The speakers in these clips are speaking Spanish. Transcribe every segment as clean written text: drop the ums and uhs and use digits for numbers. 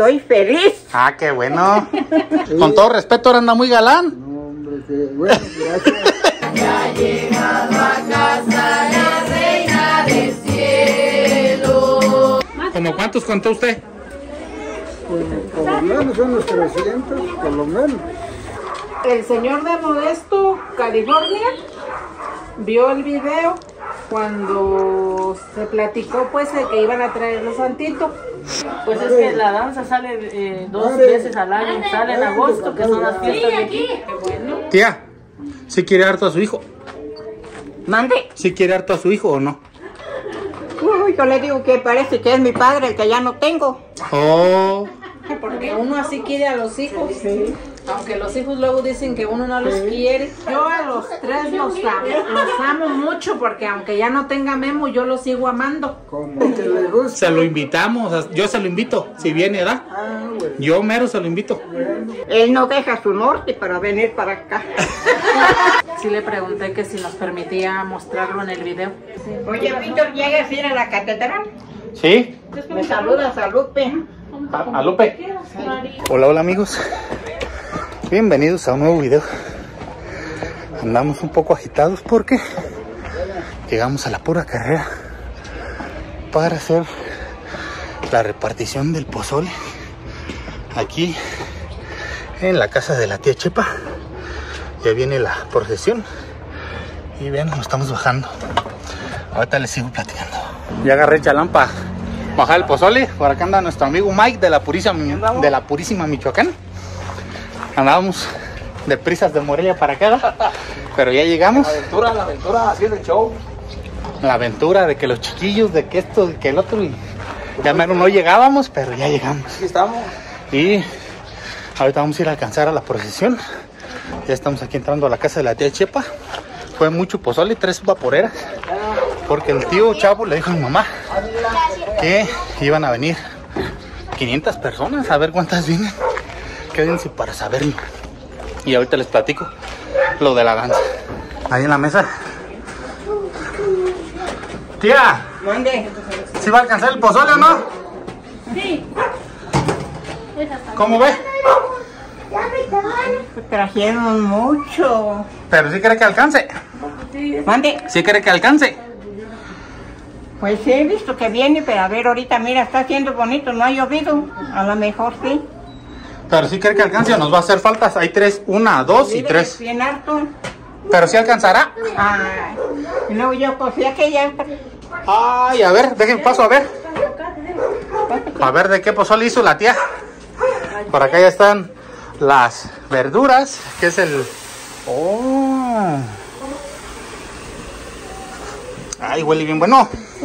Estoy feliz. Ah, qué bueno. Con todo respeto, ahora anda muy galán. No, hombre, que bueno, gracias. Ya ha llegado a casa la reina del cielo. ¿Cómo cuántos contó usted? Pues por lo menos unos 300, por lo menos. El señor de Modesto, California, vio el video cuando se platicó pues de que iban a traer los santitos. Pues es que la danza sale 2 veces al año, sale en agosto, que son las fiestas de aquí. Qué bueno. Tía, ¿sí quiere harto a su hijo? Mande. ¿Sí quiere harto a su hijo o no? Uy, yo le digo que parece que es mi padre el que ya no tengo. Oh, Porque uno así quiere a los hijos. Aunque los hijos luego dicen que uno no los quiere. Yo a los 3 los amo mucho porque aunque ya no tenga Memo, yo los sigo amando. Como que le gusta. se lo invitamos, yo se lo invito, si viene, ¿verdad? Ah, bueno. Yo mero se lo invito. Él no deja su norte para venir para acá. Sí le pregunté que si nos permitía mostrarlo en el video. Oye, Víctor, ¿llegas a ir a la catedral? ¿Sí? Me saludas a Lupe. A Lupe. Hola, hola amigos. Bienvenidos a un nuevo video. Andamos un poco agitados porque llegamos a la pura carrera para hacer la repartición del pozole aquí en la casa de la tía Chepa. Ya viene la procesión y vean, nos estamos bajando. Ahorita les sigo platicando. Ya agarré chalampa, bajar el pozole. Por acá anda nuestro amigo Mike de la Purísima Michoacán. Andábamos de prisas de Morelia para acá, pero ya llegamos. La aventura, haciendo el show. La aventura de que los chiquillos, de que esto, de que el otro, y ya menos no llegábamos, pero ya llegamos. Aquí estamos. Y ahorita vamos a ir a alcanzar a la procesión. Ya estamos aquí entrando a la casa de la tía Chepa. Fue mucho pozole, 3 vaporeras, porque el tío Chavo le dijo a mi mamá que iban a venir 500 personas, a ver cuántas vienen. Quédense para saberlo. Y ahorita les platico lo de la danza. Ahí en la mesa. Tía, Mande. ¿sí va a alcanzar el pozole o no? Sí. ¿Cómo ve? Trajeron mucho. Pero sí cree que alcance. Mande. Sí cree que alcance. Pues sí, he visto que viene, pero a ver, ahorita mira, está haciendo bonito, no ha llovido. A lo mejor sí. Pero sí cree que alcance o nos va a hacer faltas. Hay 3, 1, 2 y 3. Bien harto. Pero sí alcanzará. Ay, y luego yo cosí aquella. Ay, a ver, déjenme paso a ver. A ver de qué pozole hizo la tía. Por acá ya están las verduras, que es el... Oh. Ay, huele bien bueno.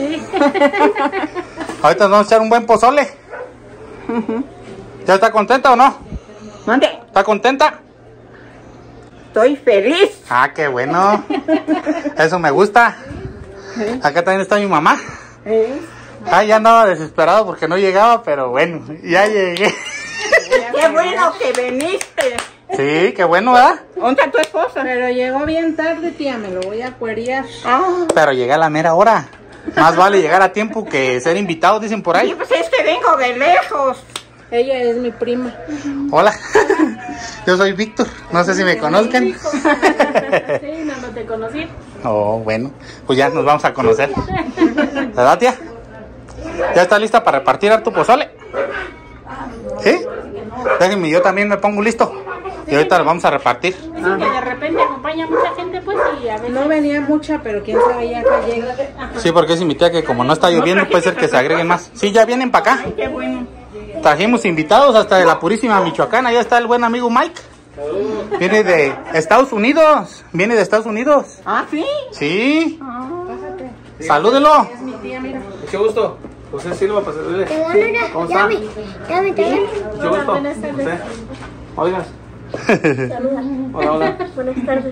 Ahorita nos vamos a echar un buen pozole. ¿Ya está contenta o no? Mande. ¿Está contenta? Estoy feliz. Ah, qué bueno. Eso me gusta. Acá también está mi mamá. Ay, ya andaba desesperado porque no llegaba, pero bueno, ya llegué. Qué bueno que viniste. Sí, qué bueno, ¿verdad? ¿Dónde está tu esposa? Pero llegó bien tarde, tía, me lo voy a cuerear. Ah, Pero llegué a la mera hora. Más vale llegar a tiempo que ser invitado, dicen por sí, ahí. pues es que vengo de lejos. Ella es mi prima. Hola, yo soy Víctor. No sé si me conozcan. Sí, no te conocí. Oh, bueno, pues ya nos vamos a conocer. ¿Verdad, tía? ¿Ya está lista para repartir harto pozole? ¿Sí? Déjenme, yo también me pongo listo. Y ahorita lo vamos a repartir. Dicen que de repente acompaña mucha gente, pues, y a veces... No venía mucha, pero quién sabe ya que llega. Sí, porque es mi tía que como no está lloviendo, puede ser que se agreguen más. Sí, ya vienen para acá. Qué bueno. Trajimos invitados hasta de la Purísima Michoacán. Allá está el buen amigo Mike. Viene de Estados Unidos. Viene de Estados Unidos. Ah, sí. Sí. Salúdelo. Es mi tía, mira. Mucho gusto. José Silva, para servirle. ¿Cómo está? Mucho gusto. José. Oigas. Hola, hola. Buenas tardes.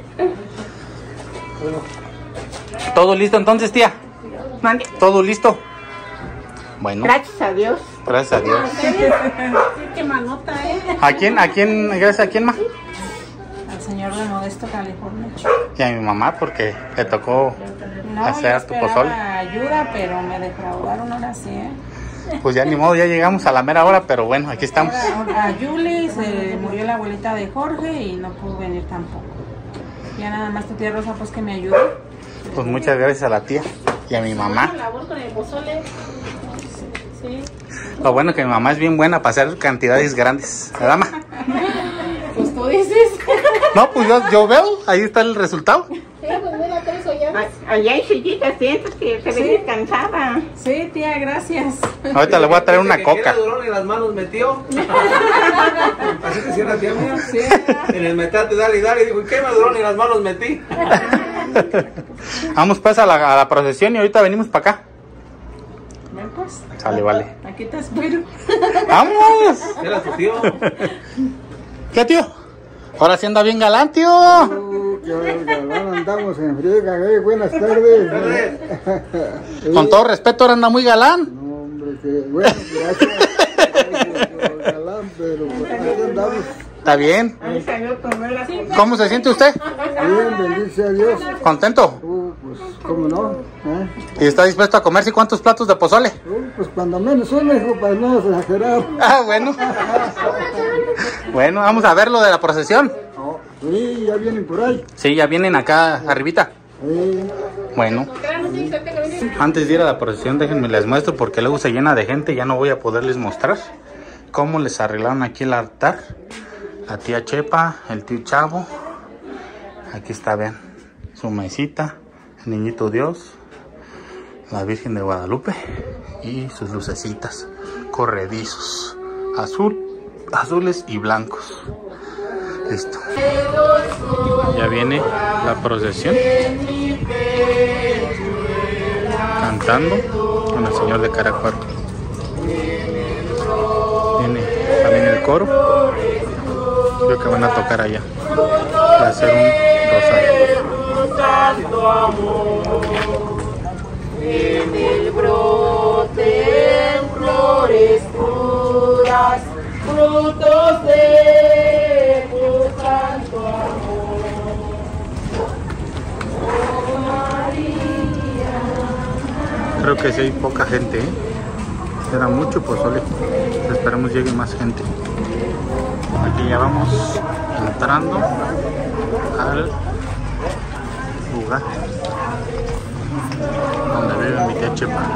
¿Todo listo entonces, tía? Mande. ¿Todo listo? Bueno, Gracias a Dios. gracias a Dios. Sí, qué manota, Gracias a quién más? Al señor de Modesto, California. Y a mi mamá, porque le tocó No, hacer yo tu pozole. esperaba ayuda, pero me defraudaron ahora sí, ¿eh? Pues ya ni modo, ya llegamos a la mera hora, pero bueno, aquí estamos. A Yuli se murió la abuelita de Jorge y no pudo venir tampoco. Ya nada más tu tía Rosa pues que me ayudó. Pues muchas gracias a la tía y a mi mamá. Labor con el pozole. Sí. Lo bueno es que mi mamá es bien buena para hacer cantidades grandes, ¿verdad, ma? Pues tú dices. No, pues yo veo, ahí está el resultado. Sí, pues mira, 3 ollas. Allá hay sillitas, sientes que se ve descansada. Sí, tía, gracias. Ahorita le voy a traer una Que coca. quiera durón y las manos metió. Así te cierra tía mía. Sí. En el metate, dale, dale. Dijo, ¿y qué me durón y las manos metí? Vamos pues a la procesión y ahorita venimos para acá. Ven pues. Sale, vale. Aquí te espero. ¡Vamos! Era tu tío. ¿Qué, tío? Ahora sí anda bien galán, tío. Andamos en friega, buenas tardes. Con todo respeto, ahora anda muy galán. No, hombre, que bueno, gracias. Galán, pero pues aquí andamos. ¿Está bien? Ahí salió tu nuera. ¿Cómo se siente usted? Bien, bendice a Dios. ¿Contento? Pues, ¿cómo no? ¿Y está dispuesto a comerse cuántos platos de pozole? Pues cuando menos uno, hijo, para no exagerar. Ah, bueno. Bueno, vamos a ver lo de la procesión. Sí, ya vienen por ahí. Sí, ya vienen acá arribita. Sí. Bueno, antes de ir a la procesión, déjenme les muestro porque luego se llena de gente y ya no voy a poderles mostrar cómo les arreglaron aquí el altar. La tía Chepa, el tío Chavo. Aquí está, vean, su mesita, el niñito Dios, la Virgen de Guadalupe y sus lucecitas, corredizos, azules y blancos. Listo. Ya viene la procesión. Cantando con el Señor de Caracuaro. Viene también el coro. Creo que van a tocar allá. Va a hacer un rosario. En el brote en flores puras, frutos de tu santo amor. Oh María. Creo que sí hay poca gente, ¿eh? Era mucho pozole. Esperemos llegue más gente. Aquí ya vamos entrando al lugar donde vive mi tía Chepa.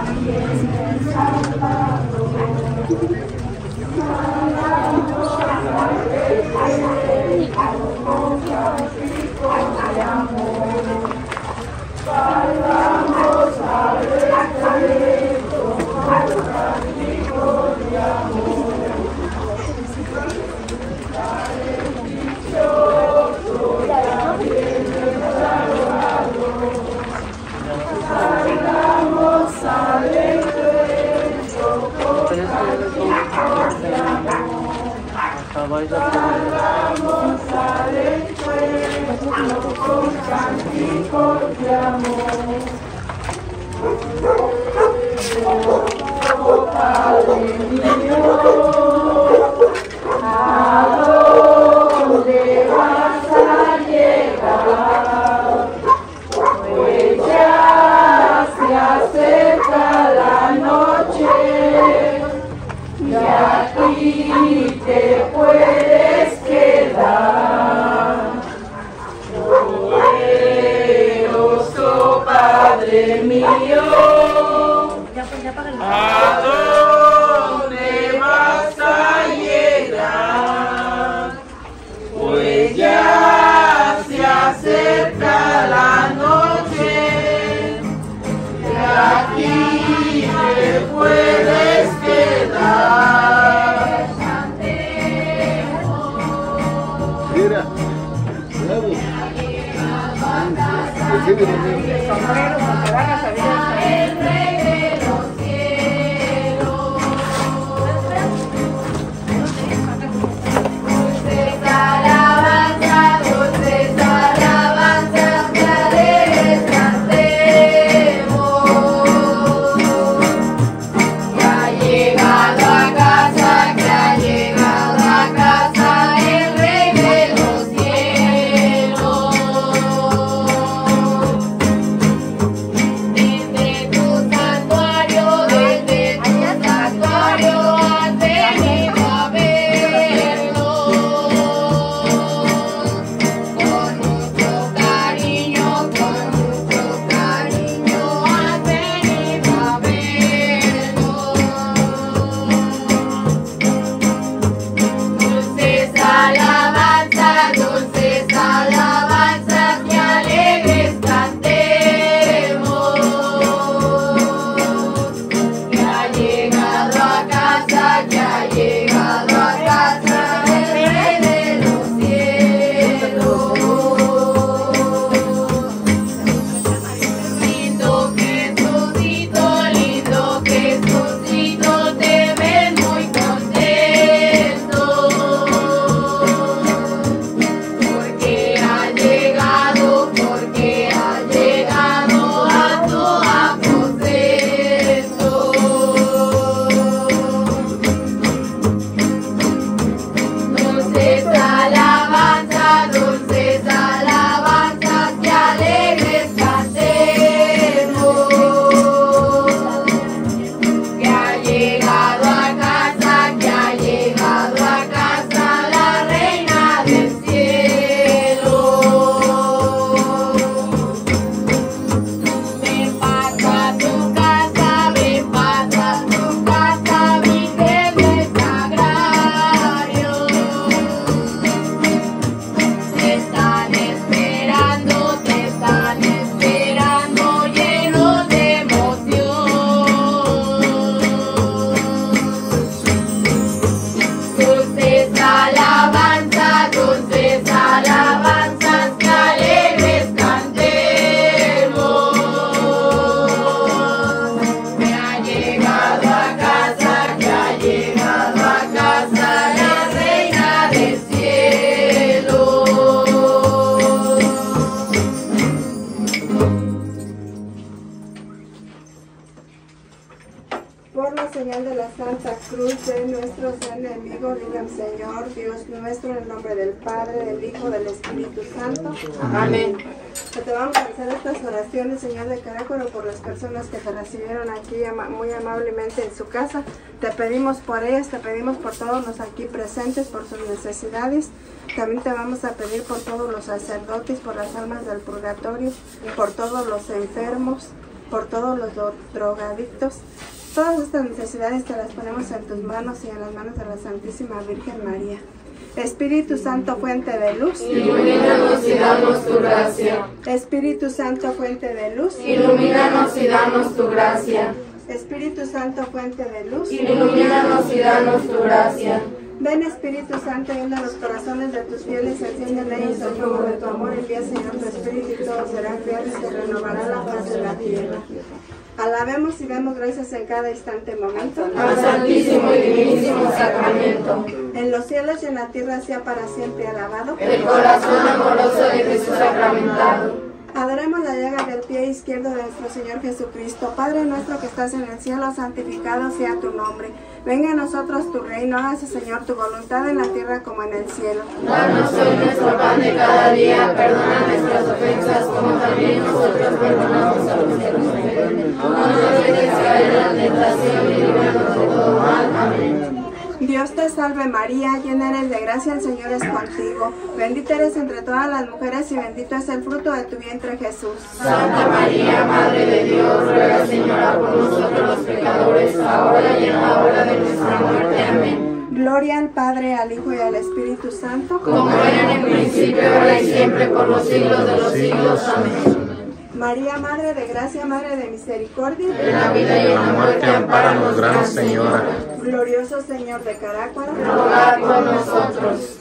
enemigo, líbranos, Señor, Dios nuestro, en el nombre del Padre, del Hijo, del Espíritu Santo. Amén. Que te vamos a hacer estas oraciones, Señor de Carácuaro, por las personas que te recibieron aquí muy amablemente en su casa. Te pedimos por ellas, te pedimos por todos los aquí presentes, por sus necesidades. También te vamos a pedir por todos los sacerdotes, por las almas del purgatorio, por todos los enfermos, por todos los drogadictos. Todas estas necesidades te las ponemos en tus manos y en las manos de la Santísima Virgen María. Espíritu Santo, fuente de luz, ilumínanos y danos tu gracia. Espíritu Santo, fuente de luz, Ilumínanos y danos tu gracia. Espíritu Santo, fuente de luz, Ilumínanos y danos tu gracia. Ven, Espíritu Santo, llena los corazones de tus fieles, enciende en ellos el fuego de tu amor, envía, Señor, tu Espíritu, y todos serán creados y se renovará la faz de la tierra. Alabemos y demos gracias en cada instante momento Al Santísimo y Divinísimo Sacramento. En los cielos y en la tierra sea para siempre alabado El corazón amoroso de Jesús sacramentado. Adoremos la llaga del pie izquierdo de nuestro Señor Jesucristo. Padre nuestro que estás en el cielo, santificado sea tu nombre. Venga a nosotros tu reino, hágase, Señor, tu voluntad en la tierra como en el cielo. Danos hoy nuestro pan de cada día, perdona nuestras ofensas como también nosotros perdonamos a los que nos ofenden. No nos dejes caer en la tentación y líbranos de todo mal. Amén. Dios te salve María, llena eres de gracia, el Señor es contigo. Bendita eres entre todas las mujeres y bendito es el fruto de tu vientre, Jesús. Santa María, Madre de Dios, ruega, Señora, por nosotros los pecadores, ahora y en la hora de nuestra muerte. Amén. Gloria al Padre, al Hijo y al Espíritu Santo, como era en el principio, ahora y siempre, por los siglos de los siglos. Amén. María, Madre de gracia, Madre de misericordia, En la vida y en la muerte, ampáranos, Gran Señora. glorioso Señor de Carácuaro, Rogad por nosotros.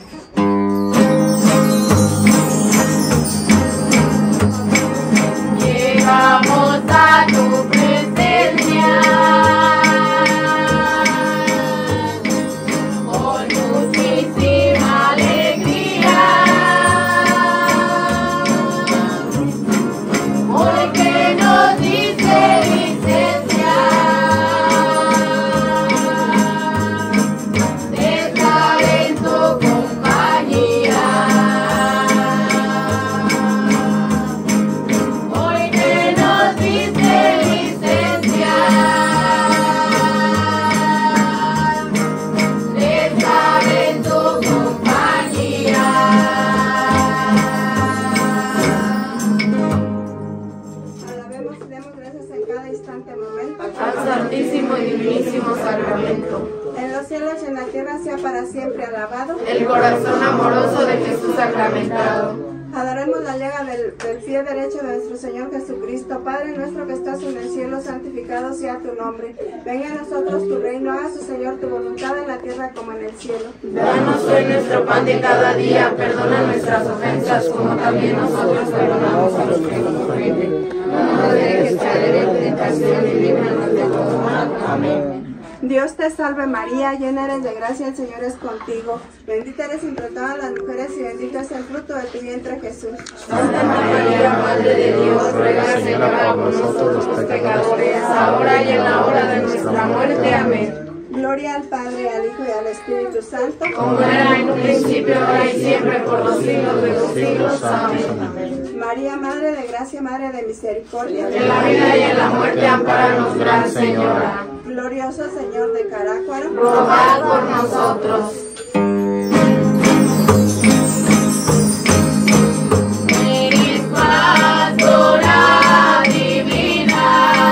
Llegamos a tu presencia con muchísima alegría, porque nos dice licencia de estar en tu compañía. Hoy que nos dice licencia de estar en tu compañía. alabemos y demos gracias en cada instante momento. Al Santísimo y Divinísimo Sacramento. En los cielos y en la tierra sea para siempre alabado. El corazón amoroso de Jesús sacramentado. Adoremos la llaga del pie derecho de nuestro Señor Jesucristo. Padre nuestro que estás en el cielo, santificado sea tu nombre. Venga a nosotros tu reino, hágase, Señor, tu voluntad en la tierra como en el cielo. Danos hoy nuestro pan de cada día, perdona nuestras ofensas como también nosotros perdonamos a los que nos ofenden. No nos dejes caer en tentación y líbranos de todo mal. Amén. Dios te salve María, llena eres de gracia, el Señor es contigo. Bendita eres entre todas las mujeres y bendito es el fruto de tu vientre, Jesús. Santa María, Madre de Dios, ruega, Señora, por nosotros los pecadores, ahora y en la hora de nuestra muerte. Amén. Gloria al Padre, al Hijo y al Espíritu Santo, Como era en un principio, ahora y siempre, por los siglos de los siglos. Amén. María, Madre de gracia, Madre de misericordia, En la vida y en la muerte, ampáranos, Gran Señora. glorioso Señor de Carácuaro, Rogad por nosotros. Eres pastora divina,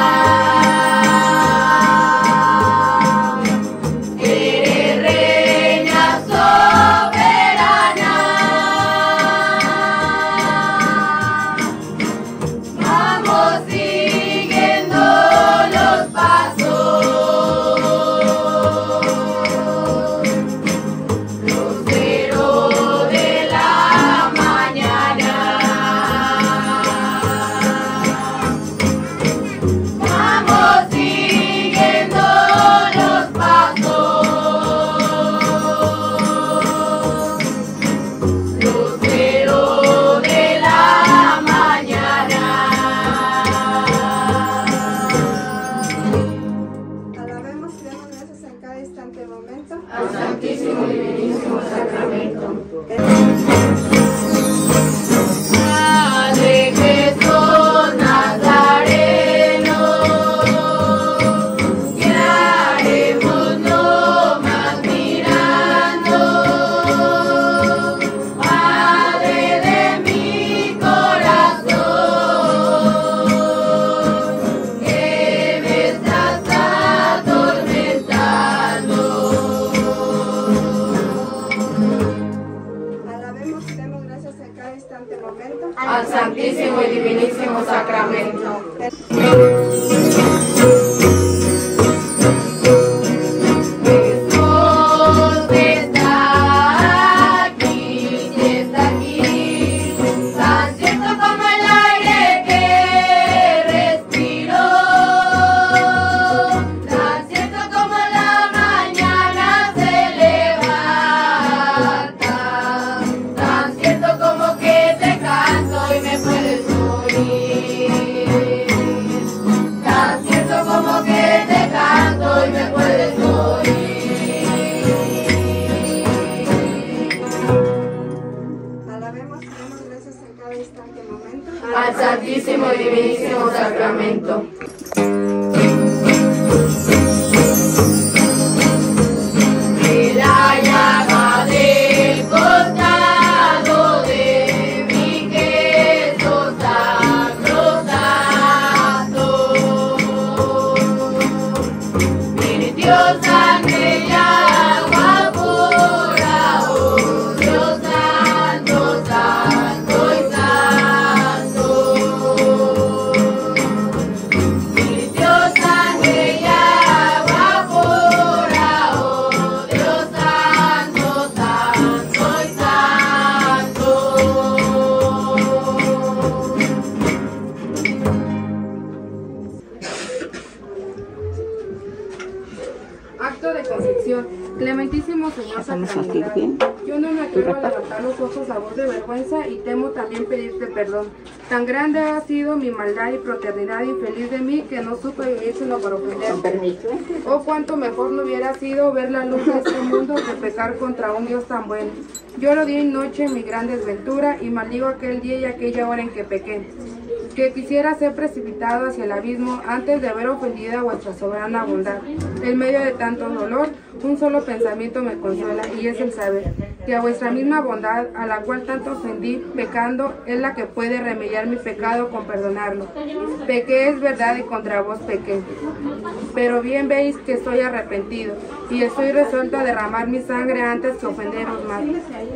eres reina soberana. Vamos siguiendo los pasos al Santísimo y Divinísimo Sacramento. Padre Jesús Nazareno, ¿qué haremos nomás mirando? Padre de mi corazón, que me estás atormentando. Alabemos y demos gracias en cada instante momento Al Santísimo y Divinísimo Sacramento. Jesús está aquí, tan cierto como el aire que respiro, tan cierto como la mañana se levanta, tan cierto como que te canto y me puedes oír, tan cierto como que te canto y me puedes oír. Alabemos y demos gracias en cada instante momento Al Santísimo y Divinísimo Sacramento. Y la llaga del costado de mi Jesús sacrosanto virtió sangre y agua pura, oh Dios santo, santo y santo. Virtió sangre y agua pura, oh Dios santo, santo y santo. Acto de concepción. Clementísimo Señor sacramentado, yo no me atrevo a levantar los ojos a voz de vergüenza y temo también pedirte perdón. Tan grande ha sido mi maldad y fraternidad infeliz de mí que no supe vivir sino para ofenderte. Oh, cuánto mejor no hubiera sido ver la luz de este mundo que pecar contra un Dios tan bueno. Lloro día y noche mi gran desventura y maldigo aquel día y aquella hora en que pequé. Que quisiera ser precipitado hacia el abismo antes de haber ofendido a vuestra soberana bondad. En medio de tanto dolor, un solo pensamiento me consuela, y es el saber que a vuestra misma bondad, a la cual tanto ofendí, pecando, es la que puede remediar mi pecado con perdonarlo. Pequé, es verdad, y contra vos pequé. Pero bien veis que estoy arrepentido, y estoy resuelto a derramar mi sangre antes que ofenderos más.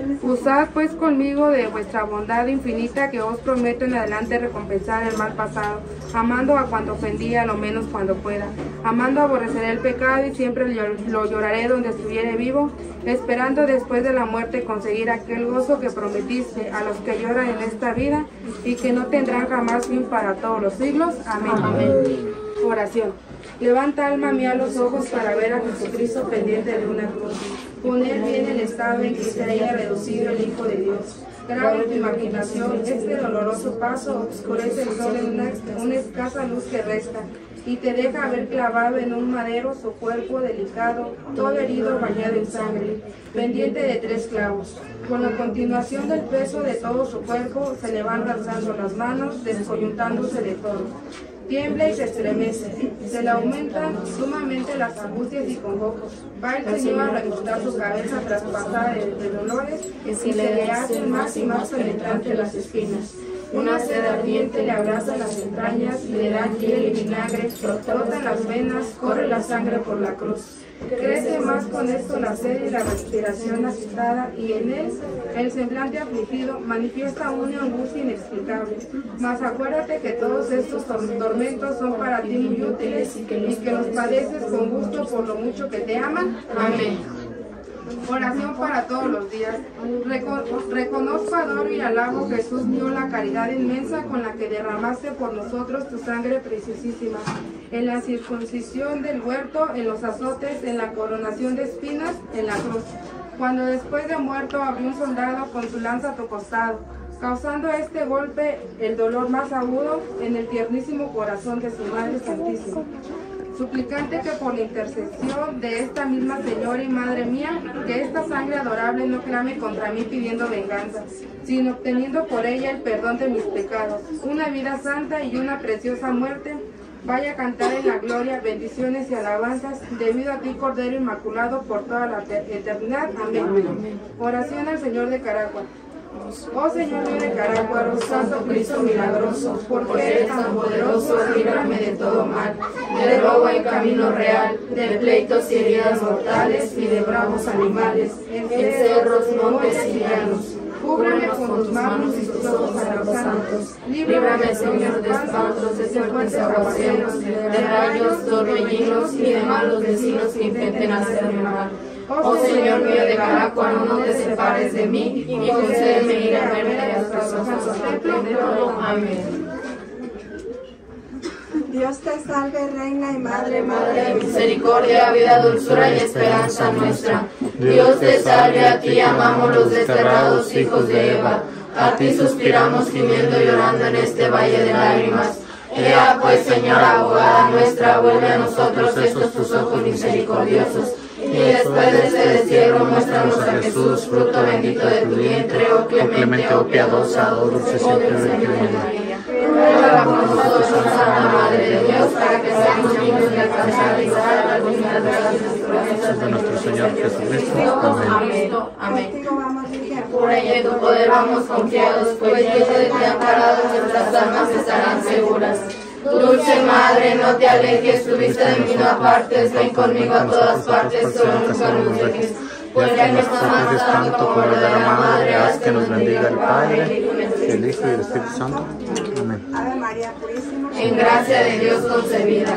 Usad pues conmigo de vuestra bondad infinita, que os prometo en adelante recompensar el mal pasado, amando a cuando ofendí, a lo menos cuando pueda. Amando aborreceré el pecado y siempre lo lloraré donde estuviere vivo, esperando después de la muerte conseguir aquel gozo que prometiste a los que lloran en esta vida y que no tendrán jamás fin para todos los siglos. Amén. Amén. Oración. Levanta, alma mía, los ojos para ver a Jesucristo pendiente de una cruz. Poner bien el estado en que se haya reducido el Hijo de Dios. Grave tu imaginación, este doloroso paso oscurece el sol en una escasa luz que resta, y te deja ver clavado en un madero su cuerpo delicado, todo herido, bañado en sangre, pendiente de 3 clavos. Con la continuación del peso de todo su cuerpo, se le van lanzando las manos, descoyuntándose de todo. Tiembla y se estremece, se le aumentan sumamente las angustias y congojos. Va el Señor a recostar su cabeza traspasada de dolores y se le hacen más y más penetrantes las espinas. Una sed ardiente le abraza las entrañas, le da hiel y vinagre, brotan las venas, corre la sangre por la cruz. Crece más con esto la sed y la respiración agitada, y en él el semblante afligido manifiesta una angustia inexplicable. Mas acuérdate que todos estos tormentos son para ti muy útiles y que los padeces con gusto por lo mucho que te aman. Amén. Oración para todos los días. Reconozco, adoro y alabo, Jesús mío, la caridad inmensa con la que derramaste por nosotros tu sangre preciosísima, en la circuncisión del huerto, en los azotes, en la coronación de espinas, en la cruz, cuando después de muerto abrió un soldado con su lanza a tu costado, causando este golpe el dolor más agudo en el tiernísimo corazón de su Madre Santísima. suplicante que por la intercesión de esta misma Señora y Madre mía, que esta sangre adorable no clame contra mí pidiendo venganza, sino obteniendo por ella el perdón de mis pecados, una vida santa y una preciosa muerte, vaya a cantar en la gloria, bendiciones y alabanzas, debido a ti, Cordero Inmaculado, por toda la eternidad. Amén. Oración al Señor de Carahua. Oh Señor mío de Carahua, Santo Cristo milagroso, porque eres tan poderoso, líbrame de todo mal, de robo en camino real, de pleitos y heridas mortales y de bravos animales, en cerros, montes y llanos. Cúbreme con tus manos y tus ojos santos. Líbrame, Señor, de espantos, de fuertes aguaceros, de rayos, torbellinos y de malos vecinos que intenten hacerme mal. Oh Señor mío de Carahua, no te separes de mí y concédeme ir a verme a las personas del templo. Amén. Dios te salve, Reina y Madre, Madre de misericordia, vida, dulzura y esperanza nuestra. Dios te salve, a ti amamos los desterrados hijos de Eva. A ti suspiramos gimiendo y llorando en este valle de lágrimas. Ea pues, Señora abogada nuestra, vuelve a nosotros estos tus ojos misericordiosos. Y después de este destierro, muéstranos a Jesús, fruto bendito de tu vientre, oh clemente, oh piadosa, oh dulce siempre Virgen María. Ruega por nosotros, Santa Madre de Dios, para que seamos dignos de alcanzar y gozar las benditas promesas de nuestro Señor Jesucristo. Amén. Por ella y tu poder vamos confiados, pues Dios de ti amparado, nuestras almas estarán seguras. Dulce Madre, no te alejes, tu vista de mí no apartes, ven conmigo a todas partes, solo nunca nos dejes. Pues ya que nos amas tanto como verdadera Madre, haz que nos bendiga el Padre, el Hijo y el Espíritu Santo. Amén. Ave María Purísima. En gracia de Dios concebida.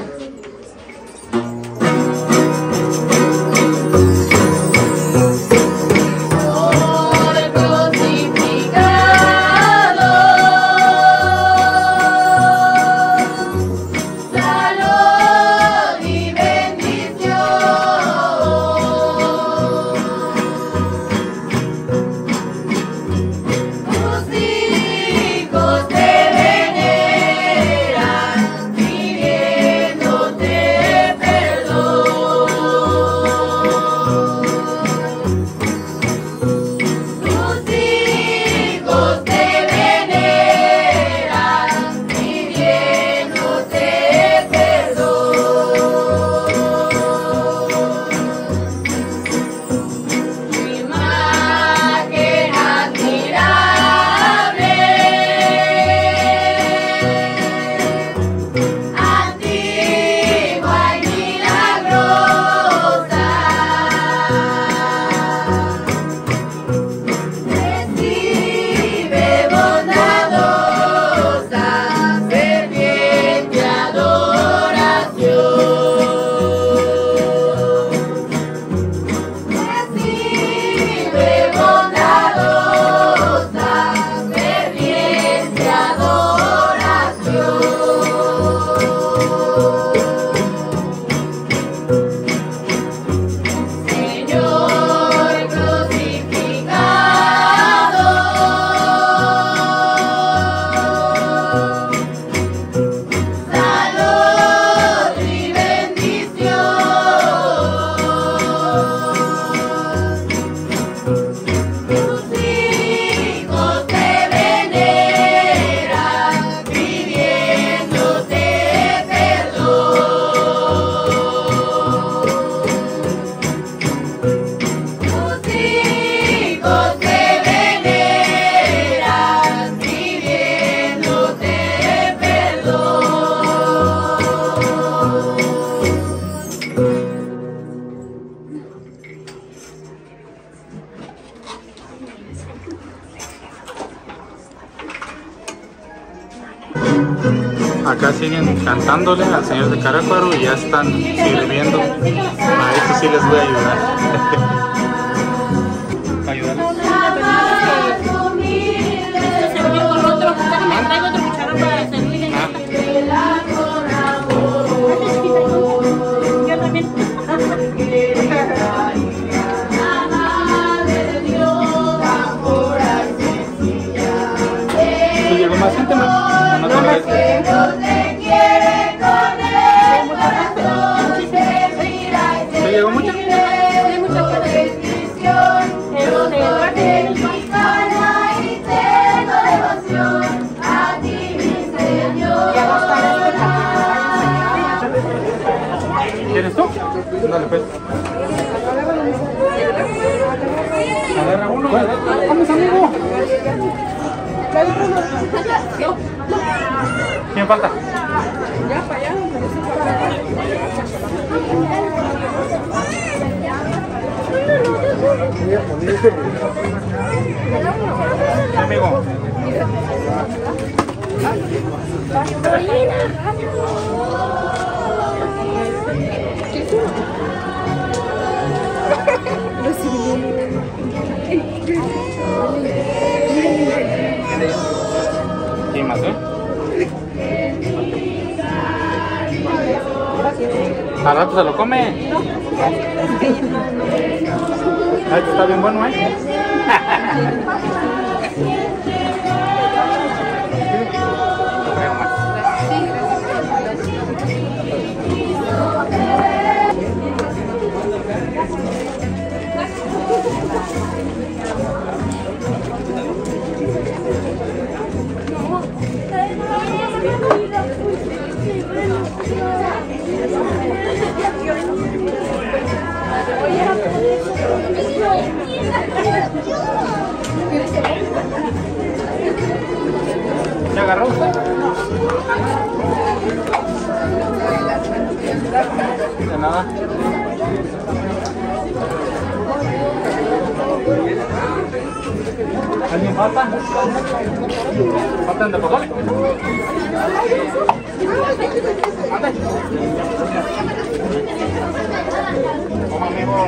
Acá siguen cantándole al Señor de Carahua y ya están sirviendo. A eso sí les voy a ayudar. Ayudarles. ¿Sí llegó más gente más? Los que no te quieren con el corazón. Ándale, pues. Agarra uno. Vamos, amigo. ¿Quién falta? Ya, para allá. Amigo. ¿Quién más, Al rato se lo come. Ay, está bien bueno, ¿Se agarró usted? De nada. ¿Alguien falta? ¿Faltan de pozole? Toma, amigo.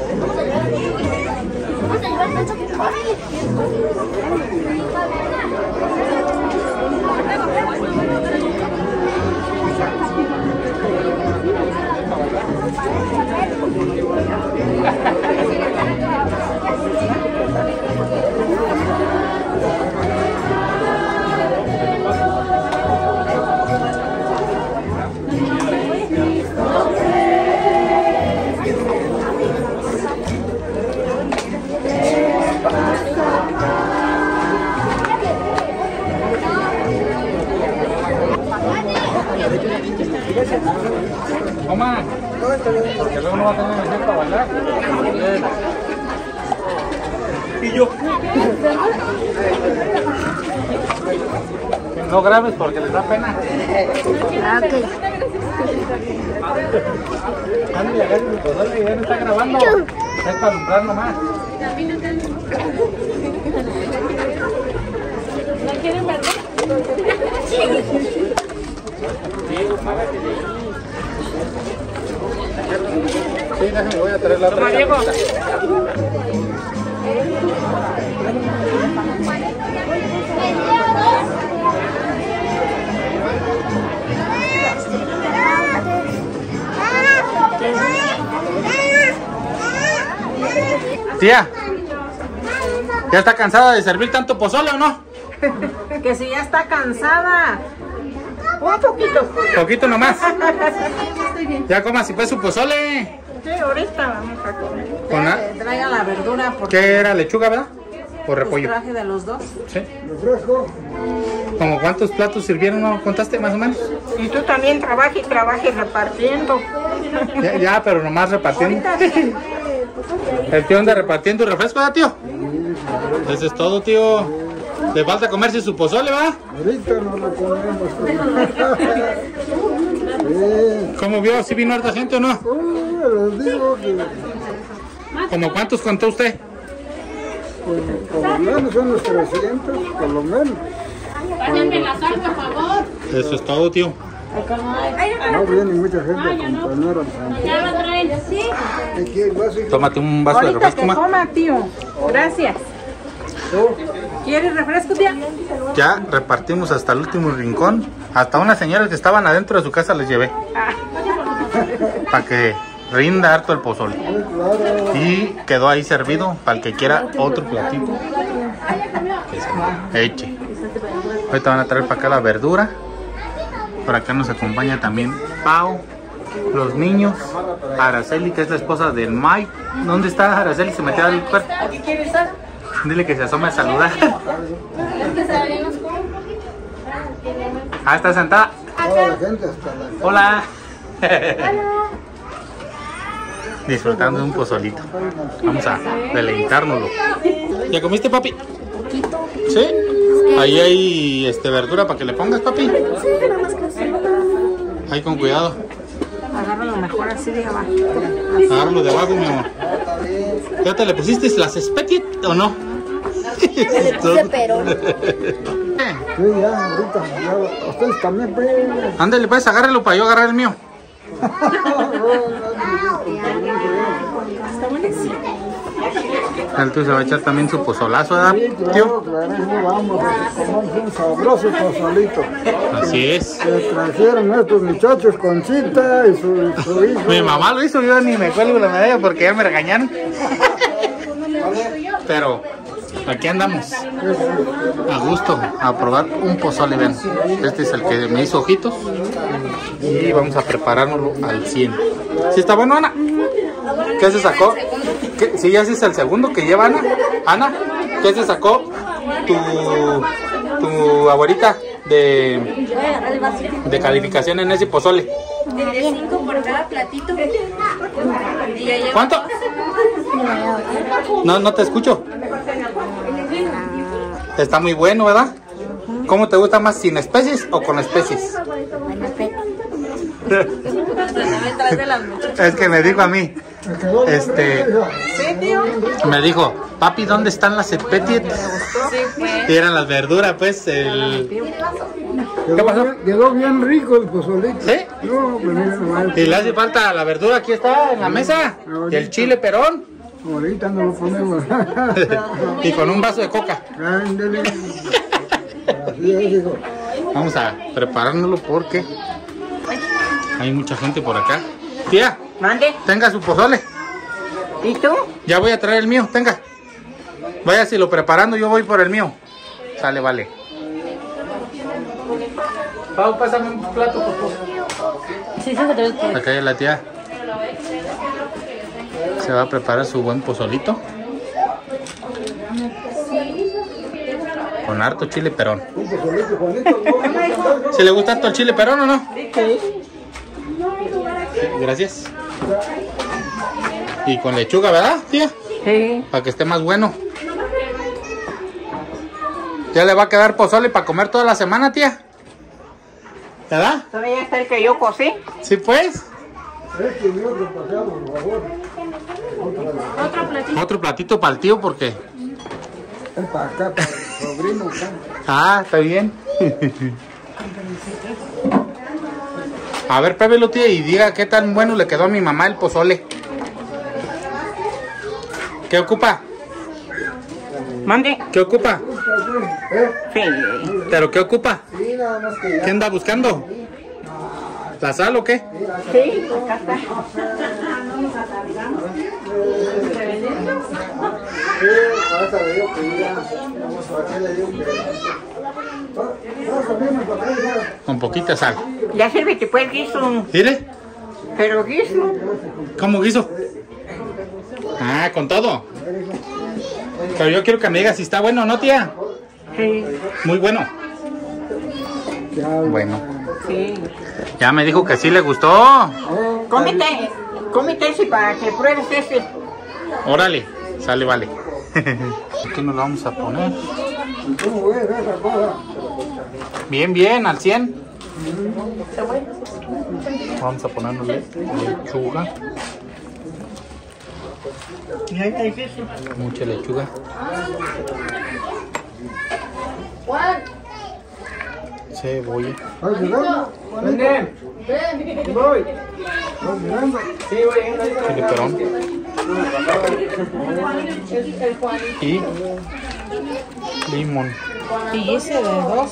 Toma, porque luego no va a tener energía para bailar. Y yo. No grabes porque les da pena. Ok. Ándale, agarre mi pozole, ya no está grabando. Es para alumbrar nomás. ¿No quieren ver? Sí, déjame, voy a traer la otra. Tía, ¿ya está cansada de servir tanto pozole o no? Que si ya está cansada. Un poquito. Poquito nomás. Ya coma si fue su pozole. Sí, ahorita vamos a comer. Traigan la verdura porque ¿Qué era? ¿Lechuga, verdad? ¿O repollo? traje de los dos. Sí. ¿Como cuántos platos sirvieron? ¿No contaste más o menos? Y tú también trabajes repartiendo. Ya, pero nomás repartiendo. El tío anda repartiendo refresco, ¿verdad, tío? Eso es todo, tío. Le falta comerse su pozole, ¿va? Ahorita no lo comemos. ¿Cómo vio? ¿Sí vino harta gente o no? Les digo que ¿Como cuántos contó usted? pues, por lo menos unos 300, por lo menos. Pásenme la sal, por favor. Eso es todo, tío. No viene mucha gente a acompañar. Ya lo traen. Sí. Tómate un vaso de Ahorita refresco, que ma. coma, tío. Gracias. ¿Quieres refresco, tía? Ya repartimos hasta el último rincón. Hasta unas señoras que estaban adentro de su casa les llevé. Para que rinda harto el pozole. Y quedó ahí servido para el que quiera otro platito. Que se eche. Ahorita van a traer para acá la verdura. Por acá nos acompaña también Pau, los niños, Araceli, que es la esposa del Mike. ¿Dónde está Araceli? Se metió al cuerpo. ¿Aquí quieres estar? Dile que se asome a saludar. Ah, está sentada. Toda la gente hasta la Hola. disfrutando de un pozolito. Vamos a deleitárnoslo. ¿Ya comiste, papi? ¿Sí? Ahí hay verdura para que le pongas, papi. Ahí con cuidado. Agárralo mejor así de abajo. Agárralo de abajo, mi amor. ¿Ya te le pusiste las espetiet o no? Le puse perón. Sí, ya, ahorita. Ya, ustedes también, pues. Ándale, pues, agárralo para yo agarrar el mío. El tío se va a echar también su pozolazo, ¿verdad, tío? Vamos a comer un sabroso pozolito. Así es. Que trajeron estos muchachos, Conchita y su hijo. Mi mamá lo hizo, yo ni me cuelgo la medalla porque ya me regañaron. Pero aquí andamos, a gusto, a probar un pozole, ven. Este es el que me hizo ojitos y vamos a preparárnoslo al 100. ¿Sí está bueno, Ana? ¿Qué se sacó? Sí, ya es el segundo que lleva Ana. Ana, ¿qué se sacó tu abuelita de calificación en ese pozole? De 5 por cada platito. ¿Cuánto? No te escucho. Está muy bueno, ¿verdad? ¿Cómo te gusta más, sin especies o con especies? Es que me dijo a mí, me dijo, papi, ¿dónde están las espetiet? Y eran las verduras, pues, ¿Qué pasó? Quedó bien rico el pozolito. ¿Sí? No, pues mira nomás. Y le hace falta la verdura, aquí está, en la mesa. Y el chile perón. Ahorita no lo ponemos. Y con un vaso de coca. Ándale. Así es, hijo. Vamos a preparárnoslo porque hay mucha gente por acá. Tía, Mande. tenga su pozole. ¿Y tú? Ya voy a traer el mío, tenga. Vaya si lo preparando, yo voy por el mío. Sale, vale. Pau, pásame un plato, por favor. Sí, sí, Acá hay la tía. Se va a preparar su buen pozolito. Con harto chile perón. ¿Se le gusta harto el chile perón o no? Sí. Gracias. Y con lechuga, ¿verdad, tía? Sí. Para que esté más bueno. ¿Ya le va a quedar pozole para comer toda la semana, tía? ¿Verdad? ¿Todavía está el que yo cocí? Sí, pues. Otro platito para el tío, porque... Es para acá, para el sobrino. Ah, está bien. A ver, pruébelo, tía, y diga qué tan bueno le quedó a mi mamá el pozole. ¿Qué ocupa? Mande. ¿Qué ocupa? Sí. ¿Pero qué ocupa? ¿Qué anda buscando? ¿La sal o qué? Sí, acá está. Con poquita sal. Ya sírvete pues guiso. ¿Mire? Pero guiso. ¿Cómo guiso? Ah, con todo. Pero yo quiero que me diga si está bueno o no, tía. Sí. Muy bueno. Bueno. Sí. Ya me dijo que sí le gustó. Cómete ese para que pruebes ese. Órale, sale, vale. Aquí nos lo vamos a poner. Bien, bien, al 100. Vamos a ponerle lechuga. Mucha lechuga. Cebolla. Chile perón. Y limón. Y ese de dos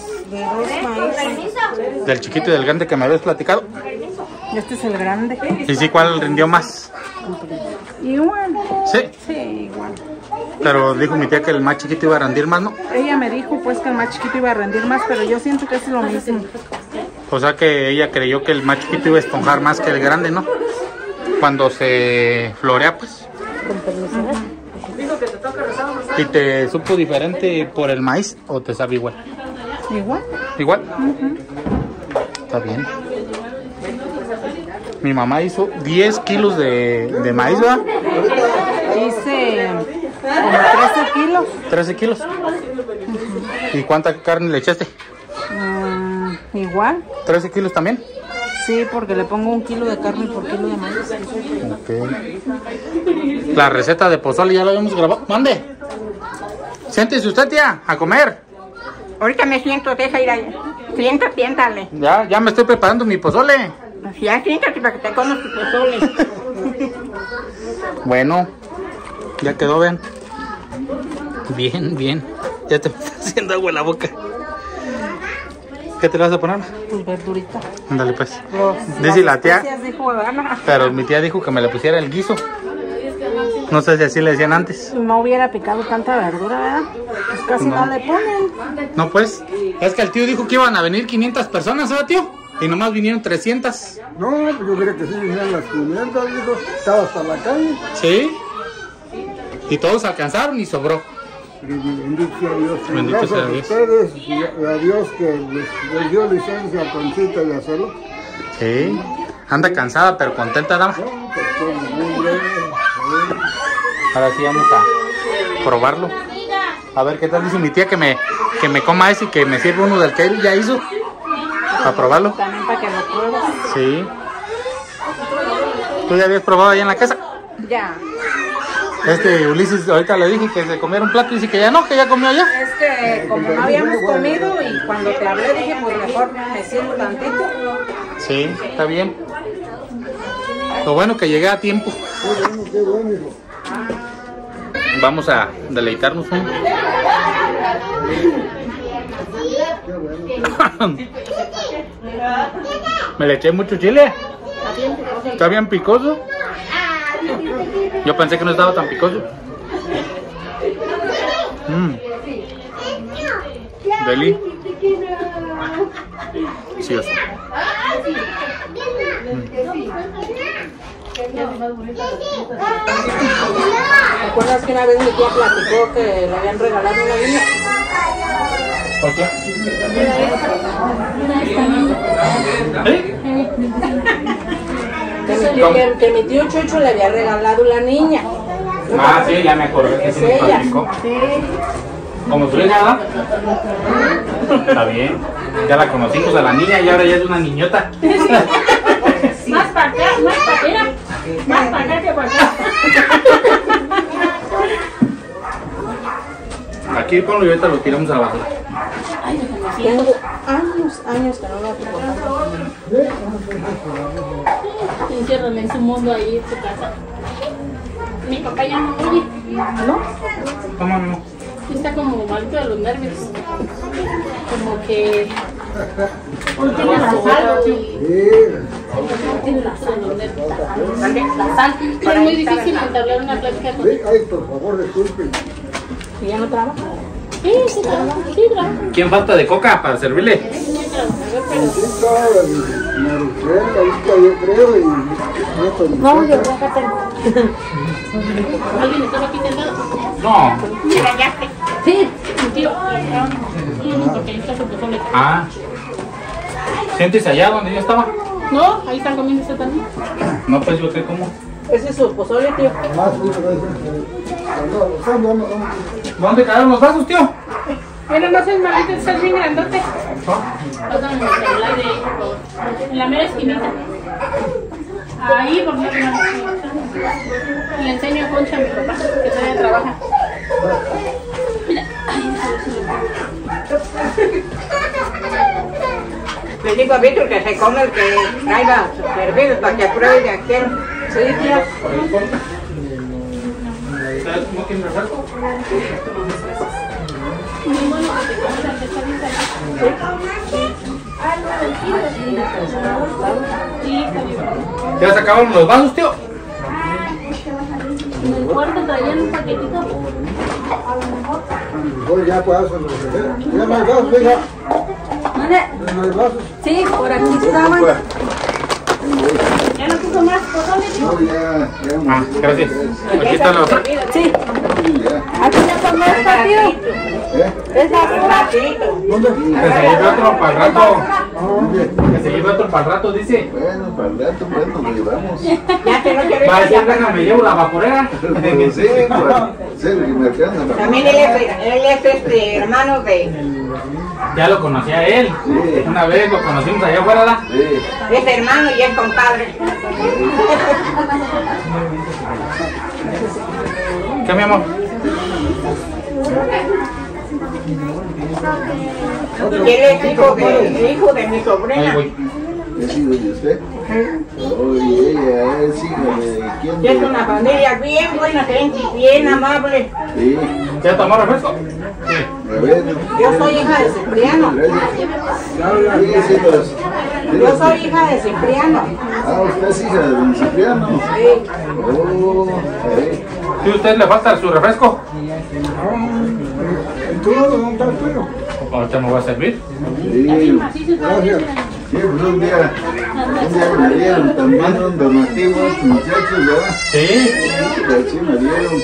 maíz. Del chiquito y del grande que me habías platicado. Este es el grande. ¿Y sí cuál rindió más? Igual. Sí. Sí, igual. Pero dijo mi tía que el más chiquito iba a rendir más, ¿no? Ella me dijo pues que el más chiquito iba a rendir más, pero yo siento que es lo mismo. O sea que ella creyó que el más chiquito iba a esponjar más que el grande, ¿no? Cuando se florea, pues. ¿Y te supo diferente por el maíz o te sabe igual? Igual. ¿Igual? Está bien. Mi mamá hizo 10 kilos de maíz, ¿verdad? Hice como 13 kilos. 13 kilos. ¿Y cuánta carne le echaste? Igual. 13 kilos también. Sí, porque le pongo 1 kilo de carne por kilo de maíz. Okay. La receta de pozole ya la habíamos grabado. Mande. Siéntese usted, tía, a comer. Ahorita me siento, deja ir allá. Siéntale. Ya me estoy preparando mi pozole. Ya siéntate para que te comas tu pozole. Bueno, ya quedó, vean. Bien. Ya te está haciendo agua en la boca. ¿Qué te vas a poner? Pues verdurita. Ándale pues. Dice la tía. Dijo, pero mi tía dijo que me le pusiera el guiso. No sé si así le decían antes. No hubiera picado tanta verdura, ¿verdad? Pues casi no le ponen. No, pues. Es que el tío dijo que iban a venir 500 personas, ¿verdad, tío? Y nomás vinieron 300. No, pues yo creo que sí vinieron las 500, dijo. Estaba hasta la calle. Sí. Y todos alcanzaron y sobró. Bendito sea Dios. Bendito sea Dios. Ustedes y a Dios que les dio licencia a Conchita de hacerlo. Sí. Anda cansada, pero contenta, dama. No, pues todo muy bien. Ahora sí vamos a probarlo. A ver qué tal dice mi tía que me coma ese y que me sirva uno del que él ya hizo. Para probarlo. También para que lo pruebes. Sí. ¿Tú ya habías probado ahí en la casa? Ya. Ulises, ahorita le dije que se comiera un plato y dice que ya no, que ya comió ya. Es que como no habíamos comido y cuando te hablé dije pues mejor me sirvo tantito. Sí, está bien. Lo bueno que llegué a tiempo. Qué bueno, hijo. Vamos a deleitarnos un. Me le eché mucho chile. Está bien picoso. Yo pensé que no estaba tan picoso. Deli. Sí, eso. ¿Te acuerdas que una vez mi tía platicó que le habían regalado una niña? ¿Por qué? Que mi tío Chucho le había regalado la niña. Ah, sí, ya me acordé que Es se me ella. platicó. ¿Como su hija, verdad? Está bien. Ya la conocimos a la niña y ahora ya es una niñota. Más para acá, más para acá. Más para acá que para acá. Aquí ponlo y ahorita lo tiramos a la basura. Tengo años que no lo hago. Enciérrala en su mundo ahí en su casa. Mi papá ya no oye. ¿No? ¿Cómo no? Está como malito de los nervios. Como que tiene la sal. Tiene la sal, los nervios. La sal. Es muy difícil entablar una plática con él. Ay, por favor, disculpen. ¿Y ya no trabaja? Sí, sí trabaja. Sí trabaja. ¿Quién falta de coca para servirle? Sí trabaja, pero... Ahorita yo creo y... No, yo acá tengo. ¿Alguien estaba aquí sentado? No. Sí, mi tío. Porque ahí está su pozole. Ah. ¿Sientes allá donde yo estaba? No, ahí están comiendo usted también. No, pues yo qué como. Ese es su pozole, tío. ¿Dónde quedaron los vasos, tío? Pero no seas malito, estás bien grandote. Pásame el celular de ahí, por favor. En la mera esquinita. Ahí, por favor. Le enseño a Concha a mi papá, que todavía trabaja. Mira. Le digo a Víctor que se come el que traiga servido para que pruebe de aquel. Sí, tío. ¿Sabes cómo que me refresco? Muy bueno que te comas, que está bien caliente. Sí, está bien. ¿Ya se acabaron los vasos, tío? En el cuarto traían un paquetito. Voy ya pues, ya no hay vasos, hija. ¿Dónde? No hay vasos. Sí, por aquí estaban. ¿Ya no puso más pozole, tío? No, ya. Ah, gracias. Aquí está la otra. Sí. Ya. Aquí ya tomé, tío. Es ratito. Que se lleve otro para el rato. Que se lleve otro para el rato, dice. Bueno, para el rato, pues nos llevamos. Ya que no quiero Va a decir, venga, me llevo la vaporera. Pues sí, me alcanza. También él es hermano de... Ya lo conocía él. Sí. Una vez lo conocimos allá afuera, ¿verdad? Sí. Es hermano y es compadre. ¿Qué, mi amor? Y él es hijo de mi sobrina. Ahí voy. ¿Es hijo de usted? Oye, ella es hija de quién? Es una familia bien buena gente, bien amable. Sí. ¿Ya tomó refresco? Sí. A ver. Yo soy hija de Cipriano. Yo soy hija de Cipriano. Ah, usted es hija de don Cipriano. Sí. Oh, sí. ¿Y a usted le falta su refresco? Ahorita me voy a servir. Sí. Gracias. Sí, pues un día me dieron también un donativo a estos muchachos, ¿verdad? Sí. Sí, me dieron.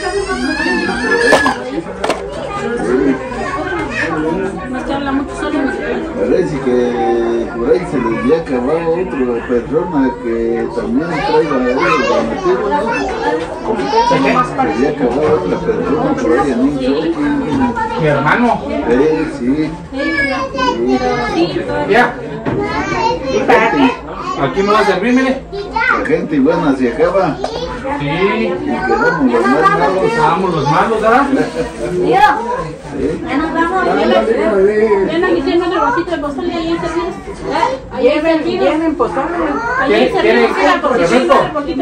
Parece que por ahí se les había acabado otra persona que también traiga el donativo, ¿no? Se les había acabado otra persona por ahí en un choque. Mi hermano. Sí. Ya. Aquí me va a servir, mire. La gente buena se acaba. Sí. Y quedamos los más malos. Quedamos los malos, ¿verdad? Ya nos vamos. Ven aquí, tiene otro vasito de pozole ahí servidos. Ahí servido. Vienen pozole. Ahí servido. Poquito.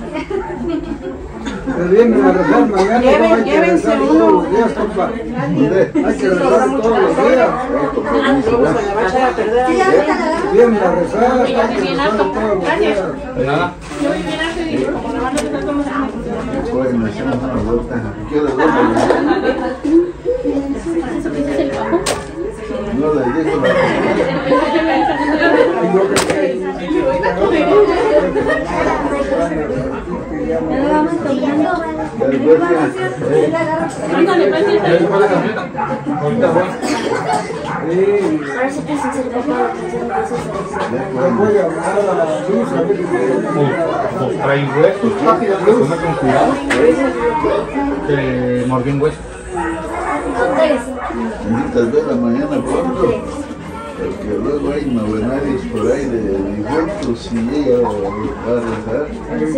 Vienen a rezar mañana, Llévense uno. todos los días, compa. Hay que rezar todos los días. Luego se le va a echar a perder. Vienen a rezar, hay que bien rezar harto. todos los Gracias. días. Nada. Yo voy bien harto y como no van a rezar como Bueno, hacemos una vuelta. ¿Qué les doy? No les digo Ándale, pues, sí, Ahorita voy. Voy a hablar a la luz, a ver si Pues trae huesos, papi, que come con cuidado. Que mordió un hueso. Necesitas ver la mañana pronto, porque luego hay novenarios por ahí de difuntos y ella va a rezar.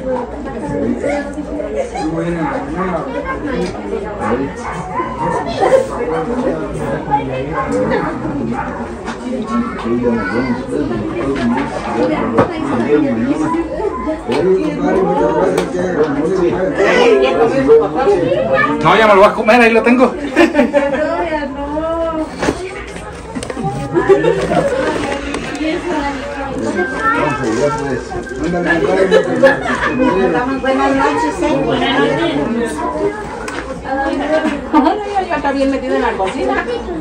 No, ya me lo voy a comer, ahí lo tengo. Buenas noches, ya está bien metido en la cocina.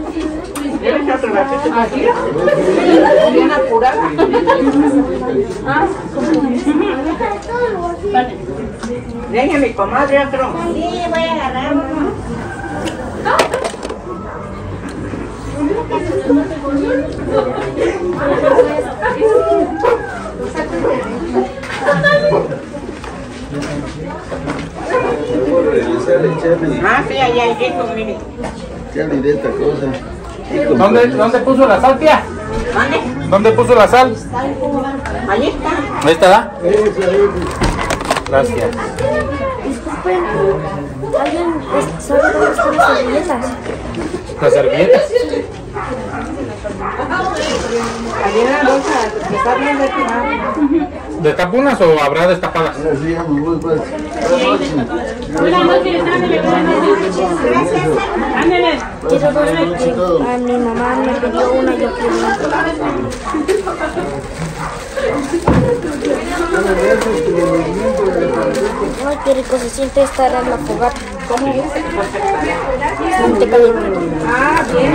Aquí, bien apurada. Deje mi comadre otro. Sí, voy a agarrar uno. Ah, sí, allá hay rico, mire. ¿Qué esta cosa? ¿Dónde puso la sal, tía? ¿Dónde? ¿Dónde puso la sal? Ahí está. Ahí está, ¿verdad? Gracias. Disculpen, ¿alguien sabe dónde están las servilletas? ¿Las servilletas? Ahí en la bolsa, que está bien retirada. ¿Destapunas o habrá destapadas? Sí, ya me voy, pues. Buenas noches, ándale, buenas noches. Ándale. Quiero dos porque a mi mamá me pidió una y yo quiero una. Ay, qué rico se siente estar en la fogata. ¿Cómo? Siente caliente. Ah, bien.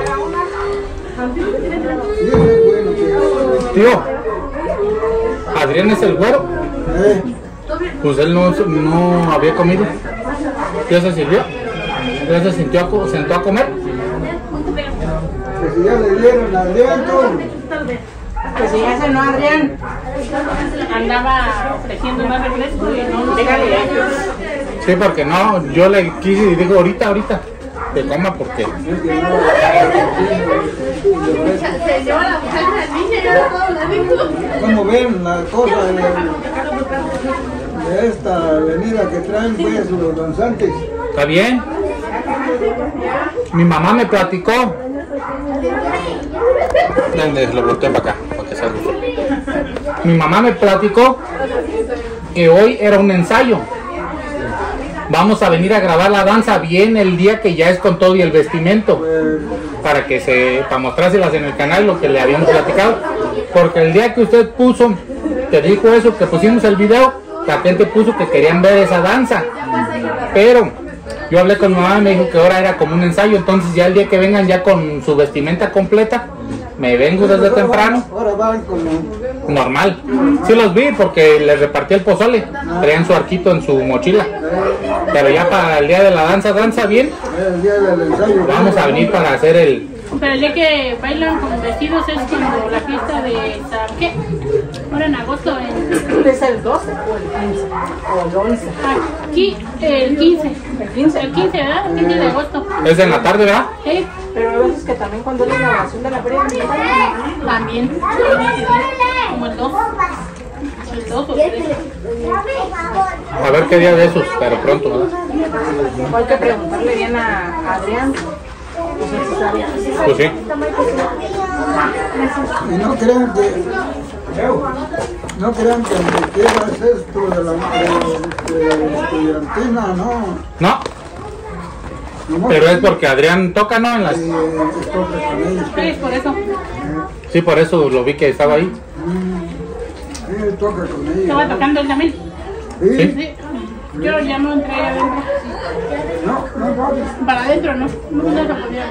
Tío, Adrián es el güero. Pues él no había comido. ¿Ya se sirvió? ¿Ya se sentó a comer? Que si ya le dieron a Adrián todo. Que si ya cenó Adrián. Andaba ofreciendo más refresco y no nos Sí, porque no, yo le quise y digo ahorita, que coma porque... ¿Cómo ven la cosa de esta avenida que traen pues los danzantes? ¿Está bien? Mi mamá me platicó. Lo volteé para acá, para que salga. Mi mamá me platicó que hoy era un ensayo. Vamos a venir a grabar la danza bien el día que ya es con todo y el vestimento, para mostrárselas en el canal lo que le habíamos platicado, porque el día que usted puso, que dijo eso, que pusimos el video, la gente puso que querían ver esa danza, pero yo hablé con mi mamá y me dijo que ahora era como un ensayo, entonces ya el día que vengan ya con su vestimenta completa, me vengo desde temprano. Ahora van como... Normal. Sí los vi porque les repartí el pozole. Traían su arquito en su mochila. Pero ya para el día de la danza bien. El día del ensayo. Vamos a venir para hacer el... Pero el día que bailan con vestidos es como la fiesta de San... ¿Qué? Ahora en agosto. ¿Es el 12 o el 15? ¿O el 11? Aquí el 15. ¿El 15? El 15, ¿verdad? El 15 de agosto. Es en la tarde, ¿verdad? Sí. Pero a veces que también cuando es la inauguración de la feria también. Como el 2. El 2 o 3. A ver qué día de esos, pero pronto, ¿verdad? Hay que preguntarle bien a Adrián. Pues sí. Y no crean que me quieras esto de la estudiantina, no. No. Pero es porque Adrián toca, ¿no? En las... Sí, por eso. Sí, por eso lo vi que estaba ahí. Sí, toca con ella. ¿Estaba tocando él también? Sí. Sí. Yo ya no entré adentro. No, para adentro, ¿no? No se podía.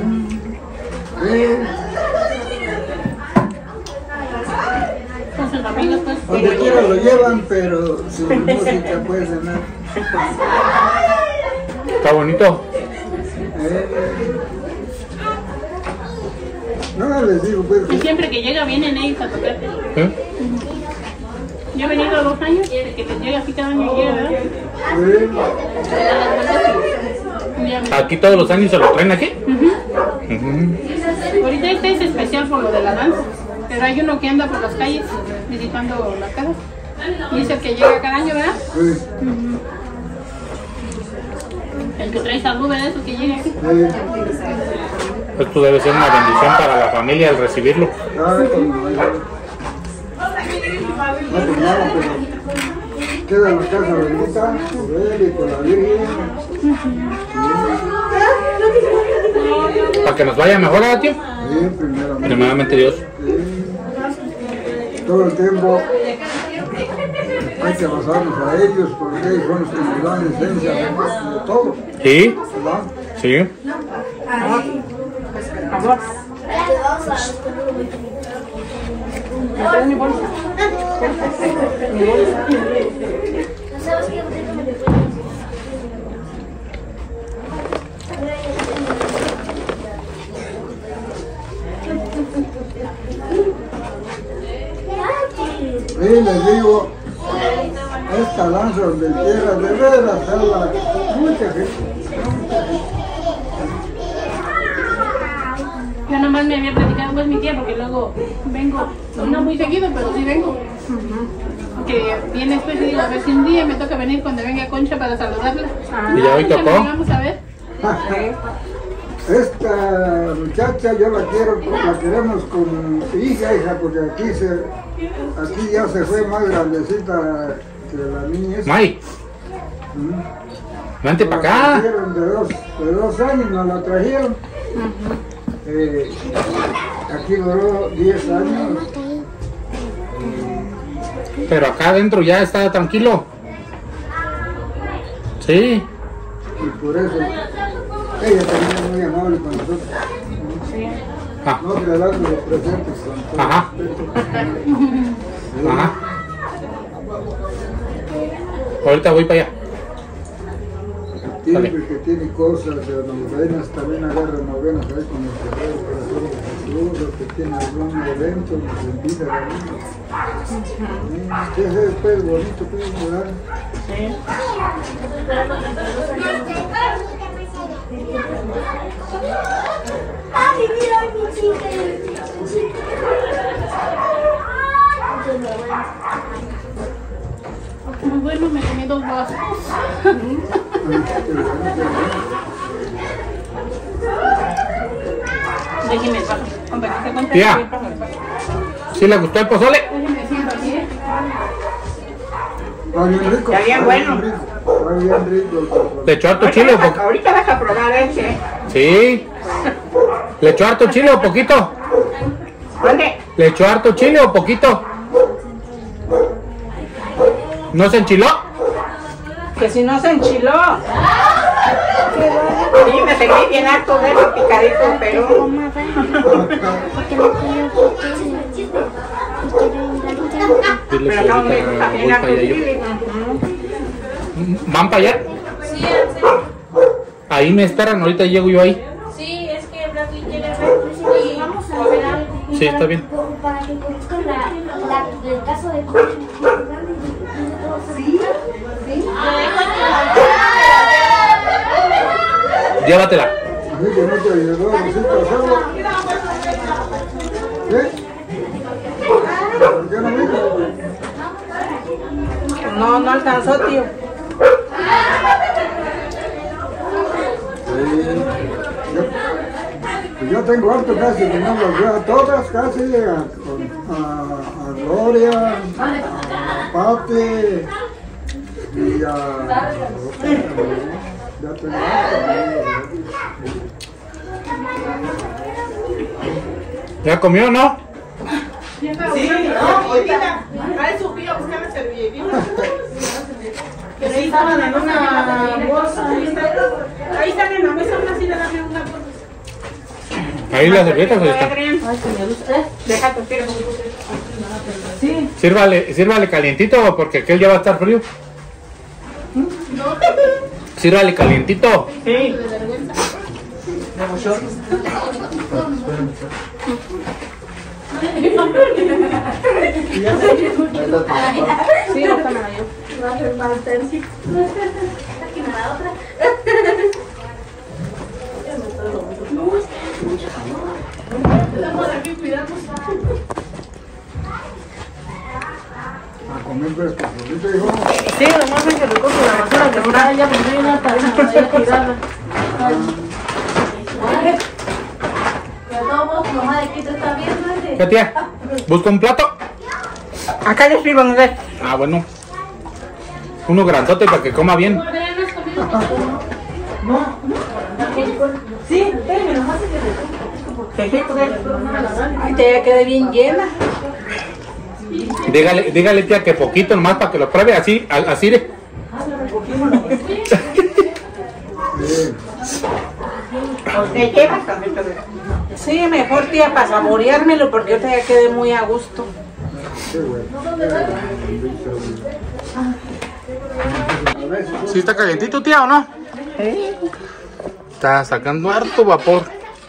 Con sus amigos, pues. Donde quiera lo llevan, pero sin música puede cenar. Está bonito. No les digo, pues. Y siempre que llega vienen ellos a tocar. Yo he venido 2 años, que te llega así cada año llega, ¿verdad? ¿Aquí todos los años se lo traen aquí? Ahorita este es especial por lo de la danza, pero hay uno que anda por las calles visitando las casas y es el que llega cada año, ¿verdad? El que trae salud, ¿verdad? Es el que llega aquí. Esto debe ser una bendición para la familia el recibirlo. Queda en la casa bendita por él y por la Virgen. Para que nos vaya mejor, ¿verdad, tío? Sí, primeramente Dios. Todo el tiempo hay que basarnos a ellos porque ellos son los que nos dan esencia de todo. Sí, ¿verdad? sí. Amor. ¿Me traes mi bolsa? Mi bolsa. Y les digo, esta danza donde quiera, de veras, habla mucha gente. Yo nomás me había platicado pues mi tía porque luego vengo, no muy seguido, pero sí vengo. Que viene después y digo, a ver si un día me toca venir cuando venga Concha para saludarla. ¿Y ya hoy tocó? Vamos a ver. Esta muchacha yo la quiero, la queremos como hija, porque aquí ya se fue más grandecita que la niña esa. May, vente para acá. De 2 años nos la trajeron. Aquí duró 10 años. Pero acá adentro ya está tranquilo. Sí. Y por eso ella también es muy amable con nosotros. Ah. No regalando los presentes. Ajá. Ajá. Ahorita voy para allá. Tiene porque tiene cosas, novenas, también agarra novenas ahí con el Sagrado Corazón de Jesús, o que tiene algún evento, nos invita a venir. Sí, es pues bonito, pues, ¿verdad? Sí. Muy bueno, me comí 2 vasos. Déjeme el vaso. Tía, ¿sí le gustó el pozole? Déjeme siento aquí. Está bien rico. Está bien bueno. Está bien rico. ¿Le echó harto chile o poquito? Ahorita vas a probar ese. Sí. ¿Le echó harto chile o poquito? ¿Dónde? ¿Le echó harto chile o poquito? ¿No se enchiló? Que si no se enchiló. Sí, me seguí bien harto de ese picadito, pero... Pero acá me gusta bien harto chile. ¿Van para allá? Sí, Ahí me esperan, ahorita llego yo ahí. sí, es que Bradley quiere ver y vamos a ver algo. Sí, está bien. Para que conozcan el caso de... Sí, sí. Llévatela. A mí que no te ayudó, Rosita, ¿sabes? ¿Qué? ¿Por qué no vino? No alcanzó, tío. Yo tengo harto casi que no las veo a todas, casi a Gloria, a Pati y a... Ya tengo harto. ¿Ya comió, no? Sí, ahorita. Trae su pío, buscame servilletita. Que sí estaban en una bolsa. Ahí están en la mesa, una silla, dame una bolsa. Ahí las servilletas ahí están. Deja tu tiro. Sí. Sírvale calientito porque aquel ya va a estar frío. Sírvale calientito. Sí. Sí, ahorita me la llevo. Estamos aquí cuidando. A comer fresco, ahorita hijo. Sí, nomás ven que recoge la basura que está allá porque hay una taza por allá tirada. De todos modos, mamá de Quito está viendo. ¿Qué, tía? ¿Busca un plato? Acá les sirvo un de... Ah, bueno. Uno grandote para que coma bien. Sí, espérame, nomás se que ay, te quedé bien llena. Dígale, tía, que poquito nomás para que lo pruebe así, así de. ¿Te llevas también? Sí, mejor, tía, para saboreármelo porque yo ya quedé muy a gusto. ¿Sí está calientito, tía, o no? Sí. Está sacando harto vapor.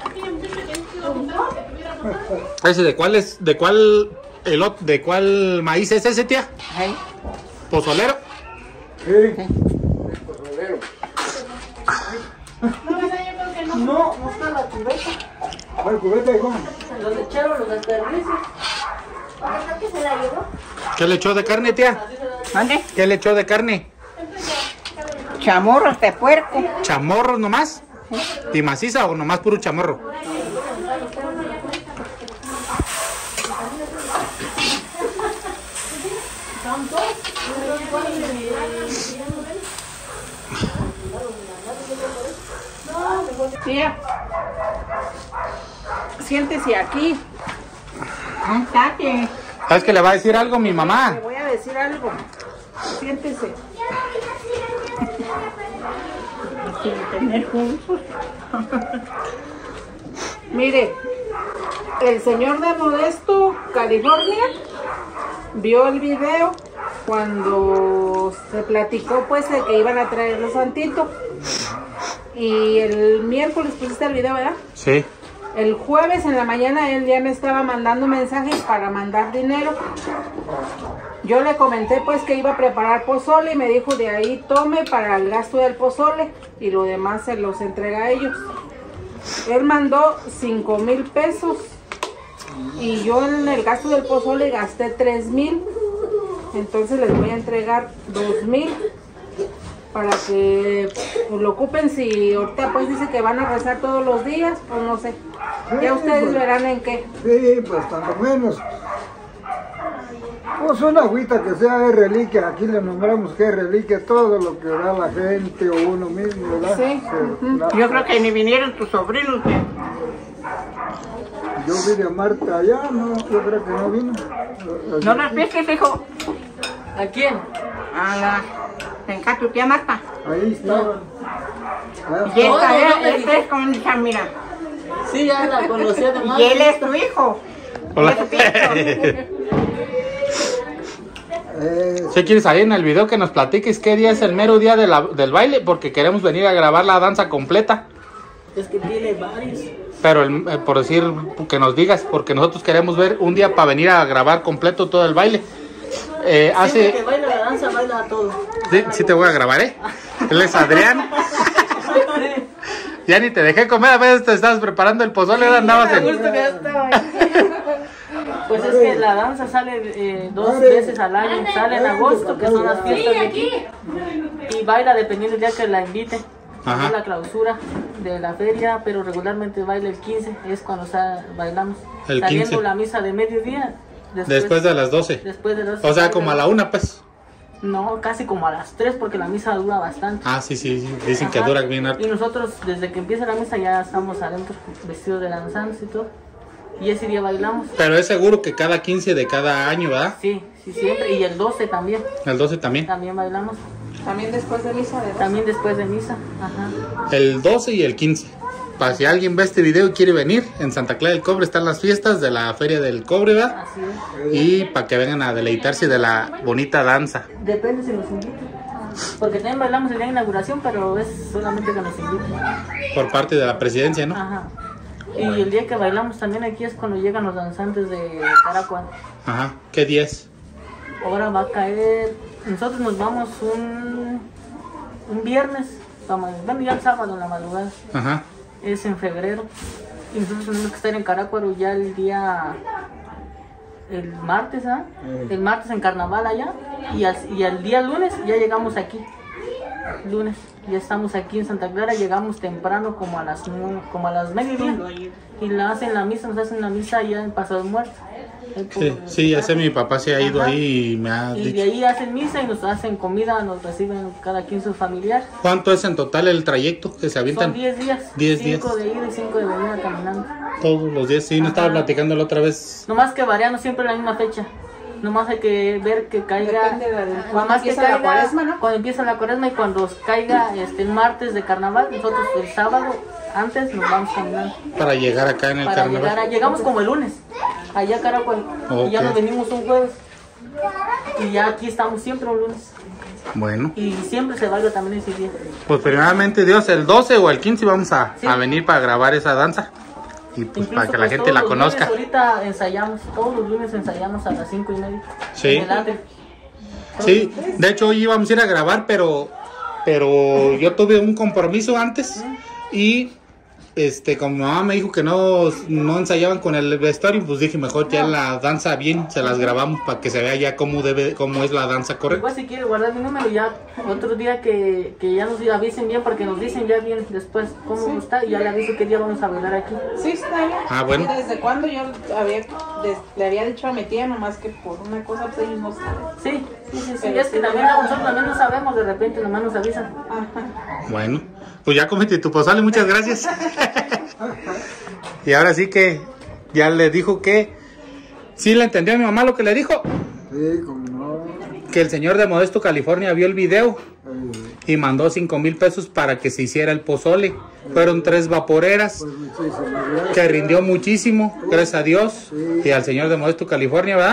¿Ese de cuál es? ¿De cuál maíz es ese, tía? Ahí. ¿Pozolero? Sí. No está la cubeta. ¿Cuál cubeta, hijo? Los lecheros, los desperdices. ¿Qué le echó de carne, tía? ¿Dónde? ¿Qué le echó de carne? Chamorros de puerco. ¿Chamorros nomás? ¿Y maciza o nomás puro chamorro? Tía, siéntese aquí. Montate. ¿Sabes que le va a decir algo mi mamá? Le voy a decir algo. Siéntese. Sin tener juntos. Mire, el señor de Modesto, California, vio el video cuando se platicó pues de que iban a traer los santitos. Y el miércoles pusiste el video, ¿verdad? Sí. El jueves en la mañana él ya me estaba mandando mensajes para mandar dinero. Yo le comenté pues que iba a preparar pozole y me dijo de ahí tome para el gasto del pozole y lo demás se los entrega a ellos. Él mandó 5,000 pesos y yo en el gasto del pozole gasté 3,000. Entonces les voy a entregar 2,000 para que pues, lo ocupen. Si ahorita pues dice que van a rezar todos los días, pues no sé. Ya ustedes verán en qué. Sí, pues tanto menos. Pues una agüita que sea de reliquia, aquí le nombramos que es reliquia, todo lo que da la gente o uno mismo, ¿verdad? Sí. Yo creo que ni vinieron tus sobrinos. Yo vi a Marta allá, no, yo creo que no vino. ¿No los viste, hijo? ¿A quién? A la... Venga, tu tía Marta. Ahí está. Y esta es con hija, mira. Sí, ya la conocía de más. Y él es tu hijo. Hola. Si quieres salir en el video que nos platiques qué día es el mero día de del baile, porque queremos venir a grabar la danza completa. Es que tiene varios. Pero por decir que nos digas, porque nosotros queremos ver un día para venir a grabar completo todo el baile. Siempre que baila la danza, baila todo. Sí te voy a grabar, ¿eh? Él es Adrián. Ya ni te dejé comer, a veces te estabas preparando el pozole, andabas en... Pues es que la danza sale 2 veces al año, sale en agosto, que son las fiestas de aquí, y baila dependiendo del día que la inviten. Es la clausura de la feria, pero regularmente baila el 15, es cuando bailamos. El saliendo 15. La misa de mediodía. Después de las 12. Después de las 12. O sea, como a la 1, pues. No, casi como a las 3, porque la misa dura bastante. Ah, sí, dicen que dura bien harto. Y nosotros, desde que empieza la misa, ya estamos adentro, vestidos de danzantes y todo. Y ese día bailamos. Pero es seguro que cada 15 de cada año, ¿verdad? Sí, siempre. Y el 12 también. El 12 también. También bailamos. También después de misa. También después de misa, ajá. El 12 y el 15. Para si alguien ve este video y quiere venir, en Santa Clara del Cobre están las fiestas de la Feria del Cobre, ¿verdad? Así es. Y para que vengan a deleitarse de la bonita danza. Depende si nos invitan. Porque también bailamos el día de inauguración, pero es solamente que nos invitan. Por parte de la presidencia, ¿no? Ajá. Y el día que bailamos también aquí es cuando llegan los danzantes de Caracuán. Ajá. ¿Qué día es? Ahora va a caer... Nosotros nos vamos un viernes, bueno, ya el sábado en la madrugada. Ajá. Es en febrero. Y nosotros tenemos que estar en Caracuaro ya el martes, ¿ah? El martes en carnaval allá. Y al día lunes ya llegamos aquí. Lunes ya estamos aquí en Santa Clara, llegamos temprano como a las mediodía. Y nos hacen la misa ya en Paso de Muertos. Sí, ya sé, mi papá se ha ido ahí y me ha dicho. Y de ahí hacen misa y nos hacen comida, nos reciben cada quien su familiar. ¿Cuánto es en total el trayecto que se avientan? Son 10 días. 10 días. 5 de ida y 5 de venida caminando. Todos los días, sí, no estaba platicando la otra vez. Nomás que variando siempre la misma fecha. Nomás hay que ver que caiga. Cuando empieza la cuaresma, ¿no? Cuando empieza la cuaresma y cuando caiga el martes de carnaval, nosotros el sábado antes nos vamos caminando. Para llegar acá en el carnaval. Llegamos como el lunes, allá a Caracuán. Y ya nos venimos un jueves. Y ya aquí estamos siempre un lunes. Bueno. Y siempre se baila también ese día. Pues primeramente Dios, el 12 o el 15 vamos a venir para grabar esa danza. Y pues incluso para que la gente la conozca. Ahorita ensayamos, todos los lunes ensayamos a las 5:30. Sí. Sí, de hecho hoy íbamos a ir a grabar, pero yo tuve un compromiso antes y como mi mamá me dijo que no ensayaban con el vestuario, pues dije mejor ya la danza bien, se las grabamos para que se vea ya cómo es la danza correcta. Igual si quiere guardar mi número ya otro día que ya nos avisen bien, porque nos dicen ya bien después cómo está y ya le aviso qué día vamos a bailar aquí. Sí, está bien. Ah, bueno. ¿Desde cuándo yo le había dicho a mi tía, nomás que por una cosa pues ellos no saben? Sí, es que también nosotros también no sabemos, de repente nomás nos avisan. Ajá. Bueno, pues ya comete tu pozole, muchas gracias. Y ahora sí que ya le dijo que ¿sí le entendió a mi mamá lo que le dijo? Sí, como no. Que el señor de Modesto, California vio el video y mandó 5,000 pesos para que se hiciera el pozole. Fueron 3 vaporeras que rindió muchísimo, gracias a Dios y al señor de Modesto, California, ¿verdad?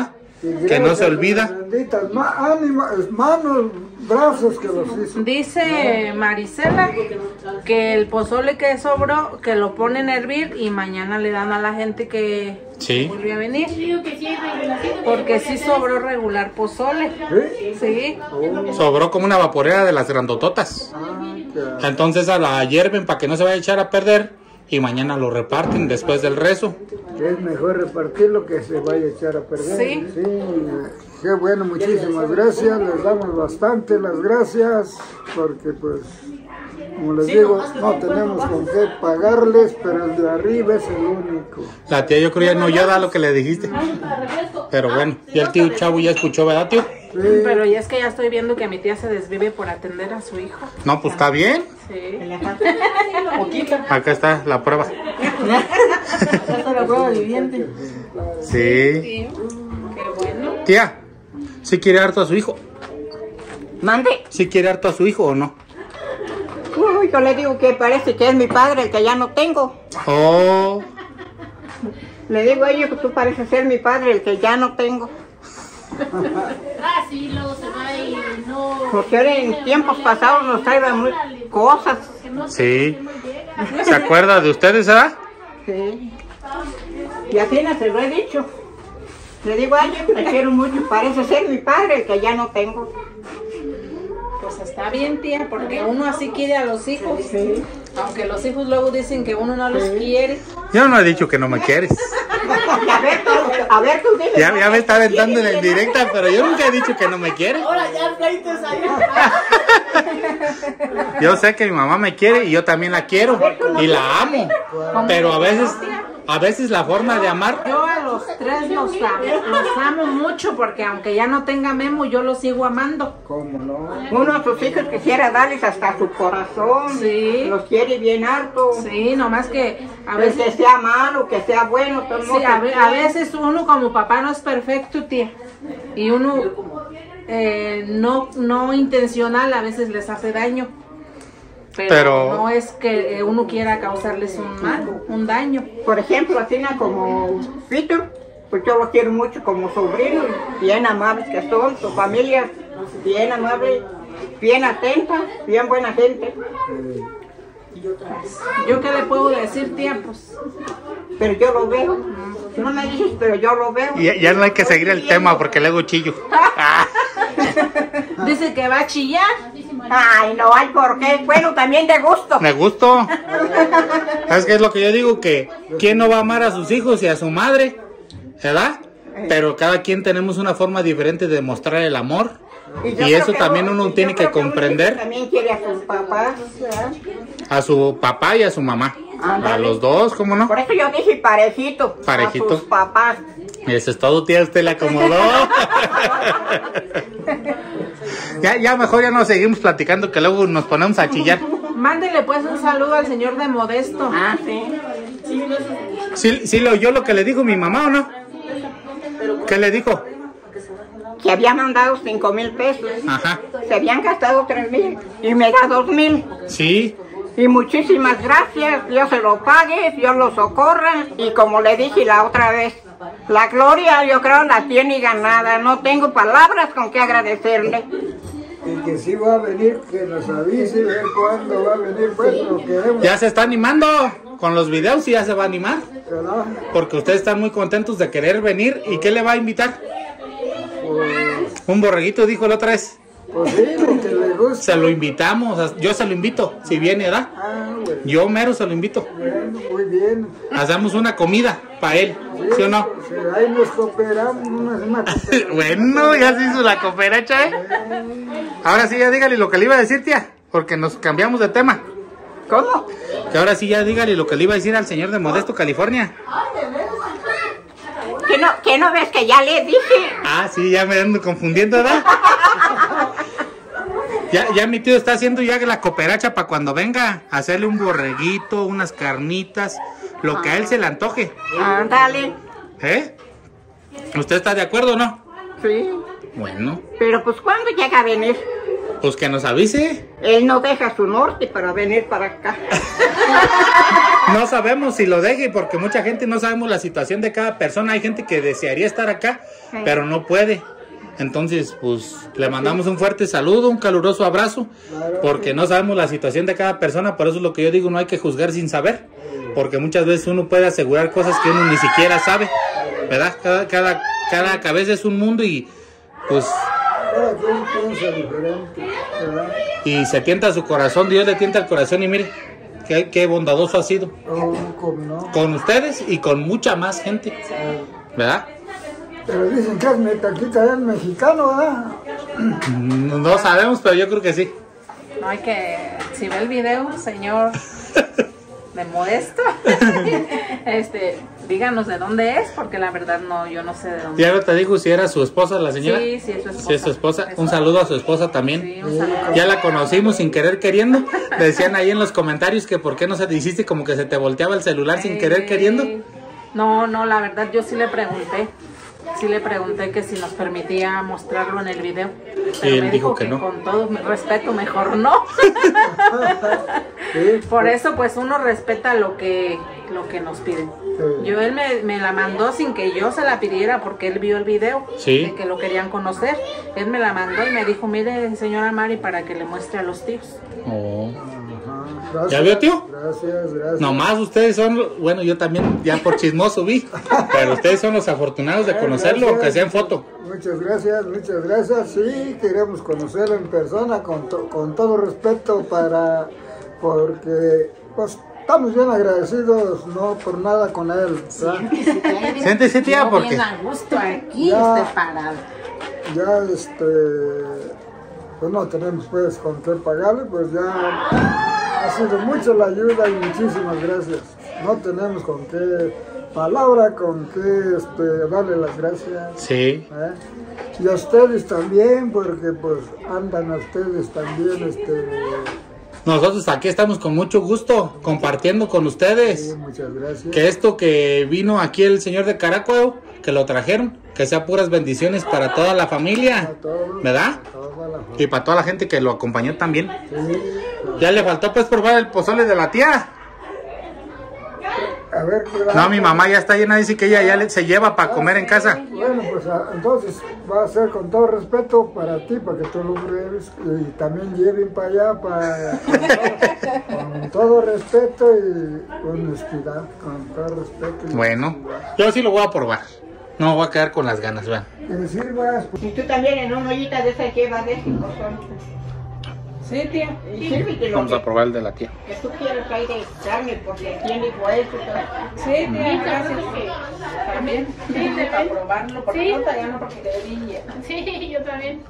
Que no se olvida. Benditas manos, brazos que los hizo. Dice Marisela que el pozole que sobró, que lo ponen a hervir y mañana le dan a la gente que vuelve a venir. Porque sí sobró regular pozole. Sí. Sobró como una vaporera de las grandototas. Entonces a la hierven para que no se vaya a echar a perder. Y mañana lo reparten después del rezo. Es mejor repartirlo que se vaya a echar a perder. Sí. Sí. Qué bueno, muchísimas gracias. Les damos bastante las gracias. Porque pues, como les digo, no tenemos con qué pagarles, pero el de arriba es el único. La tía yo creo ya no da lo que le dijiste. Pero bueno, ya el tío Chavo ya escuchó, ¿verdad, tío? Sí. Pero ya es que ya estoy viendo que mi tía se desvive por atender a su hijo. No, pues está bien. Sí. Acá está la prueba. Esta es la prueba viviente. Sí. Qué bueno. Tía, ¿sí quiere harto a su hijo? ¿Mande? ¿Sí quiere harto a su hijo o no? Uy, yo le digo que parece que es mi padre el que ya no tengo. Oh. Le digo a ellos que tú pareces ser mi padre el que ya no tengo. Ah, sí, luego se va y no... Porque ahora en tiempos pasados nos traían cosas. Sí. ¿Se acuerda de ustedes, verdad? Sí. Y así no se lo he dicho. Le digo a ellos que te quiero mucho. Parece ser mi padre el que ya no tengo. Pues está bien, tía, porque uno así quiere a los hijos. Sí. Aunque los hijos luego dicen que uno no los quiere. Yo no he dicho que no me quieres. A ver, tú dices. Ya me está aventando en el directa, pero yo nunca he dicho que no me quiere. Ahora ya pleitos ahí. Yo sé que mi mamá me quiere y yo también la quiero y la amo. Pero a veces la forma de amar. Yo a los tres los amo mucho porque aunque ya no tenga Memo, yo los sigo amando. ¿Cómo no? Uno a sus hijos quisiera darles hasta su corazón. Sí. Los quiere bien harto. Sí, nomás que a veces... Que sea malo, que sea bueno. Todo sí, a veces uno como papá no es perfecto, tía. Y uno no intencional a veces les hace daño. Pero no es que uno quiera causarles un daño. Por ejemplo, así como Peter, pues yo lo quiero mucho como sobrino, bien amables que son, su familia bien amable, bien atenta, bien buena gente. ¿Yo qué le puedo decir, tía? Pues... Pero yo lo veo, no me dices, pero yo lo veo. Ya no hay que seguir el tema porque luego chillo. Dice que va a chillar. Ay, no hay por qué. Bueno, también de gusto. Me gusto. ¿Sabes qué es lo que yo digo? Que ¿quién no va a amar a sus hijos y a su madre? ¿Verdad? Pero cada quien tenemos una forma diferente de mostrar el amor. Y eso también uno tiene que comprender. También quiere a sus papás. A su papá y a su mamá. A los dos, ¿cómo no? Por eso yo dije parejito. Parejito. A sus papás. Eso es todo, tía, usted le acomodó. ya mejor ya no seguimos platicando que luego nos ponemos a chillar. Mándele pues un saludo al señor de Modesto. Ah, sí. ¿Sí le oyó lo que le dijo mi mamá o no? ¿Qué le dijo? Que había mandado 5,000 pesos. Ajá. Se habían gastado 3,000 y me da 2,000. Sí. Y muchísimas gracias, Dios se lo pague, Dios lo socorra. Y como le dije la otra vez, la gloria yo creo la tiene ganada. No tengo palabras con que agradecerle. Y que sí va a venir, que nos avise, ver cuándo va a venir, pues lo queremos. Ya se está animando con los videos y ya se va a animar. ¿Verdad? Porque ustedes están muy contentos de querer venir. ¿Y qué le va a invitar? Un borreguito, dijo la otra vez. Pues sí, lo que le gusta. Se lo invitamos, yo se lo invito, si viene, ¿verdad? Bueno. Yo mero se lo invito. Bueno, muy bien. Hacemos una comida para él, ¿sí o no? Sí, ahí nos cooperamos. Bueno, ya se hizo la cooperacha, ¿eh? Ahora sí, ya dígale lo que le iba a decir, tía, porque nos cambiamos de tema. ¿Cómo? Que ahora sí, ya dígale lo que le iba a decir al señor de Modesto, California. ¿Que no ves que ya le dije? Ah, sí, ya me ando confundiendo, ¿verdad? Ya mi tío está haciendo ya la cooperacha para cuando venga a hacerle un borreguito, unas carnitas, lo que a él se le antoje. Ándale. ¿Eh? ¿Usted está de acuerdo o no? Sí. Bueno. Pero pues ¿cuándo llega a venir? Pues que nos avise. Él no deja su norte para venir para acá. No sabemos si lo deje porque mucha gente no sabemos la situación de cada persona. Hay gente que desearía estar acá, pero no puede. Entonces, pues, le mandamos un fuerte saludo, un caluroso abrazo, porque no sabemos la situación de cada persona. Por eso es lo que yo digo, no hay que juzgar sin saber, porque muchas veces uno puede asegurar cosas que uno ni siquiera sabe, ¿verdad? Cada cabeza es un mundo y, pues... Cada quien piensa diferente, ¿verdad? Y se tienta su corazón, Dios le tienta el corazón y mire, qué bondadoso ha sido. No. Con ustedes y con mucha más gente, ¿verdad? Pero dicen que es taquita, es mexicano, ¿verdad? No sabemos, pero yo creo que sí. No hay que... Si ve el video, señor de Modesto, díganos de dónde es, porque la verdad no, yo no sé de dónde. Ya te digo si era su esposa, la señora. Sí, sí, es su esposa. Sí, es su esposa. Un saludo a su esposa también. Sí, un saludo. Ya la conocimos sin querer queriendo. Decían ahí en los comentarios que por qué no se te hiciste como que se te volteaba el celular sin querer queriendo. No, la verdad yo sí le pregunté. Sí le pregunté que si nos permitía mostrarlo en el video. Pero él me dijo que no. Con todo mi respeto, mejor no. Por eso, pues uno respeta lo que nos piden. Él me la mandó sin que yo se la pidiera porque él vio el video de que lo querían conocer. Él me la mandó y me dijo, mire, señora Mari, para que le muestre a los tíos. Gracias, ¿ya vio, tío? Gracias. Nomás ustedes son, bueno, yo también ya por chismoso vi, pero ustedes son los afortunados de conocerlo, aunque sea en foto. Muchas gracias. Sí, queremos conocerlo en persona con todo respeto porque pues estamos bien agradecidos, no por nada con él. Siéntese, tía, porque bien a gusto aquí, parado. Ya pues no tenemos pues con qué pagarle, pues ya ha sido mucho la ayuda y muchísimas gracias. No tenemos con qué palabra, con qué darle las gracias. Sí. Y a ustedes también, porque pues andan a ustedes también Nosotros aquí estamos con mucho gusto compartiendo con ustedes. Sí, muchas gracias. Que esto que vino aquí el señor de Caracuao, que lo trajeron, que sea puras bendiciones para toda la familia, ¿verdad? Y para toda la gente que lo acompañó también. Sí. Ya le faltó pues probar el pozole de la tía. A ver, no, mi mamá ya está llena, dice que ella ya se lleva para comer en casa. Bueno, pues entonces va a ser con todo respeto para ti, para que tú lo pruebes y también lleven para allá con todo respeto y honestidad, con todo respeto. Bueno, yo sí lo voy a probar. No me voy a quedar con las ganas, vean. Que me sirvas. Y tú también en una ollita de esas llevas de cinco son. Sí, tía. Vamos a probar el de la tía. Que tú quieres que hay de carne porque tiene hueso. Sí, tía, gracias. También. Sí, para probarlo, porque no te gano porque te brilla. Sí, yo también.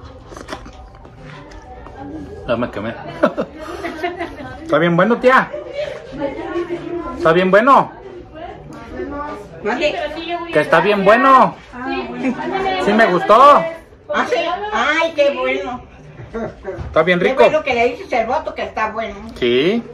Ya me quemé. ¿Está bien bueno, tía? ¿Está bien bueno? Que está bien bueno. Sí me gustó. ¿Ah, sí? Ay, qué bueno. Está bien rico. Qué bueno que le dices el voto que está bueno. Sí.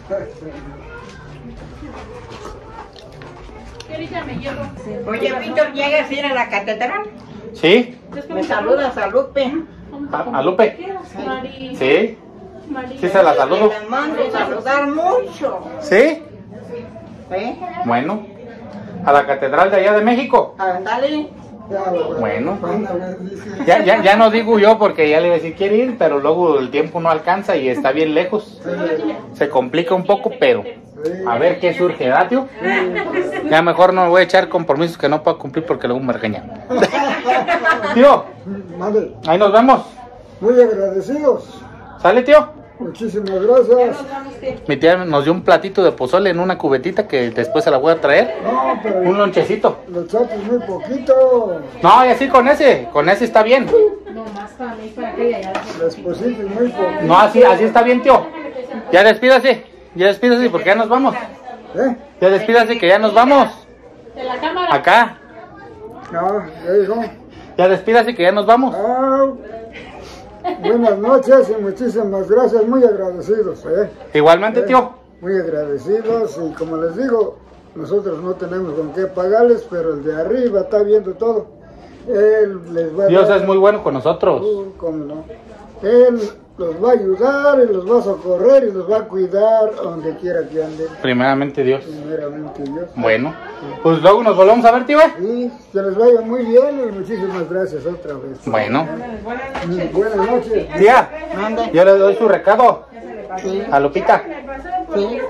Oye, Víctor, ¿llegas a ir a la catedral? Sí. Me saludas a Lupe. ¿A Lupe? Sí. Sí, se la saludo. Le mando a saludar mucho. ¿Sí? Bueno. ¿A la catedral de allá de México? Ándale. Bueno, ya no digo yo porque ya le iba a decir quiere ir, pero luego el tiempo no alcanza y está bien lejos. Se complica un poco, pero a ver qué surge, ¿verdad, tío? Ya mejor no me voy a echar compromisos que no puedo cumplir porque luego me regañan. Tío, ahí nos vemos. Muy agradecidos. ¿Sale, tío? Muchísimas gracias. Mi tía nos dio un platito de pozole en una cubetita que después se la voy a traer. No, pero un lonchecito. Lo echaste muy poquito. No, y así con ese está bien. No, más para mí, para que ya. Las pusiste muy poquito. No, así está bien, tío. Ya despídase porque ya nos vamos. Ya despídase que ya nos vamos. De la cámara. Acá. No, ya dijo. Ya despídase que ya nos vamos. Buenas noches y muchísimas gracias, muy agradecidos. Igualmente, tío. Muy agradecidos y como les digo, nosotros no tenemos con qué pagarles, pero el de arriba está viendo todo. Él les va a Dios dar... es muy bueno con nosotros. ¿Cómo no? Él los va a ayudar, y los va a socorrer y los va a cuidar donde quiera que anden. Primeramente Dios. Primeramente Dios. Bueno, pues luego nos volvemos a ver, tío. Sí, que les vaya muy bien y muchísimas gracias otra vez. Bueno. Buenas noches. Tía, yo le doy su recado. Sí. A Lupita. Sí.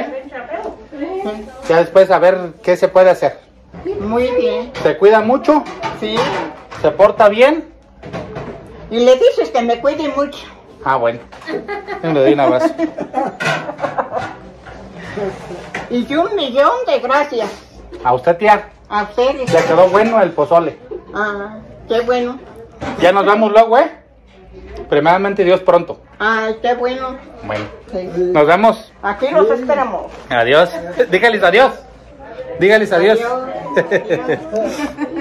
Ya después a ver qué se puede hacer. Muy bien. ¿Se cuida mucho? Sí. ¿Se porta bien? Y le dices que me cuide mucho. Ah, bueno. Yo le doy un abrazo. Y 1.000.000 de gracias. A usted, tía. A ustedes. Le quedó bueno el pozole. Ah, qué bueno. Ya nos vemos luego, ¿eh? Primeramente Dios pronto. Ay, qué bueno. Bueno. Sí. Nos vemos. Aquí los esperamos. Adiós. Dígales adiós. Dígales adiós. Adiós.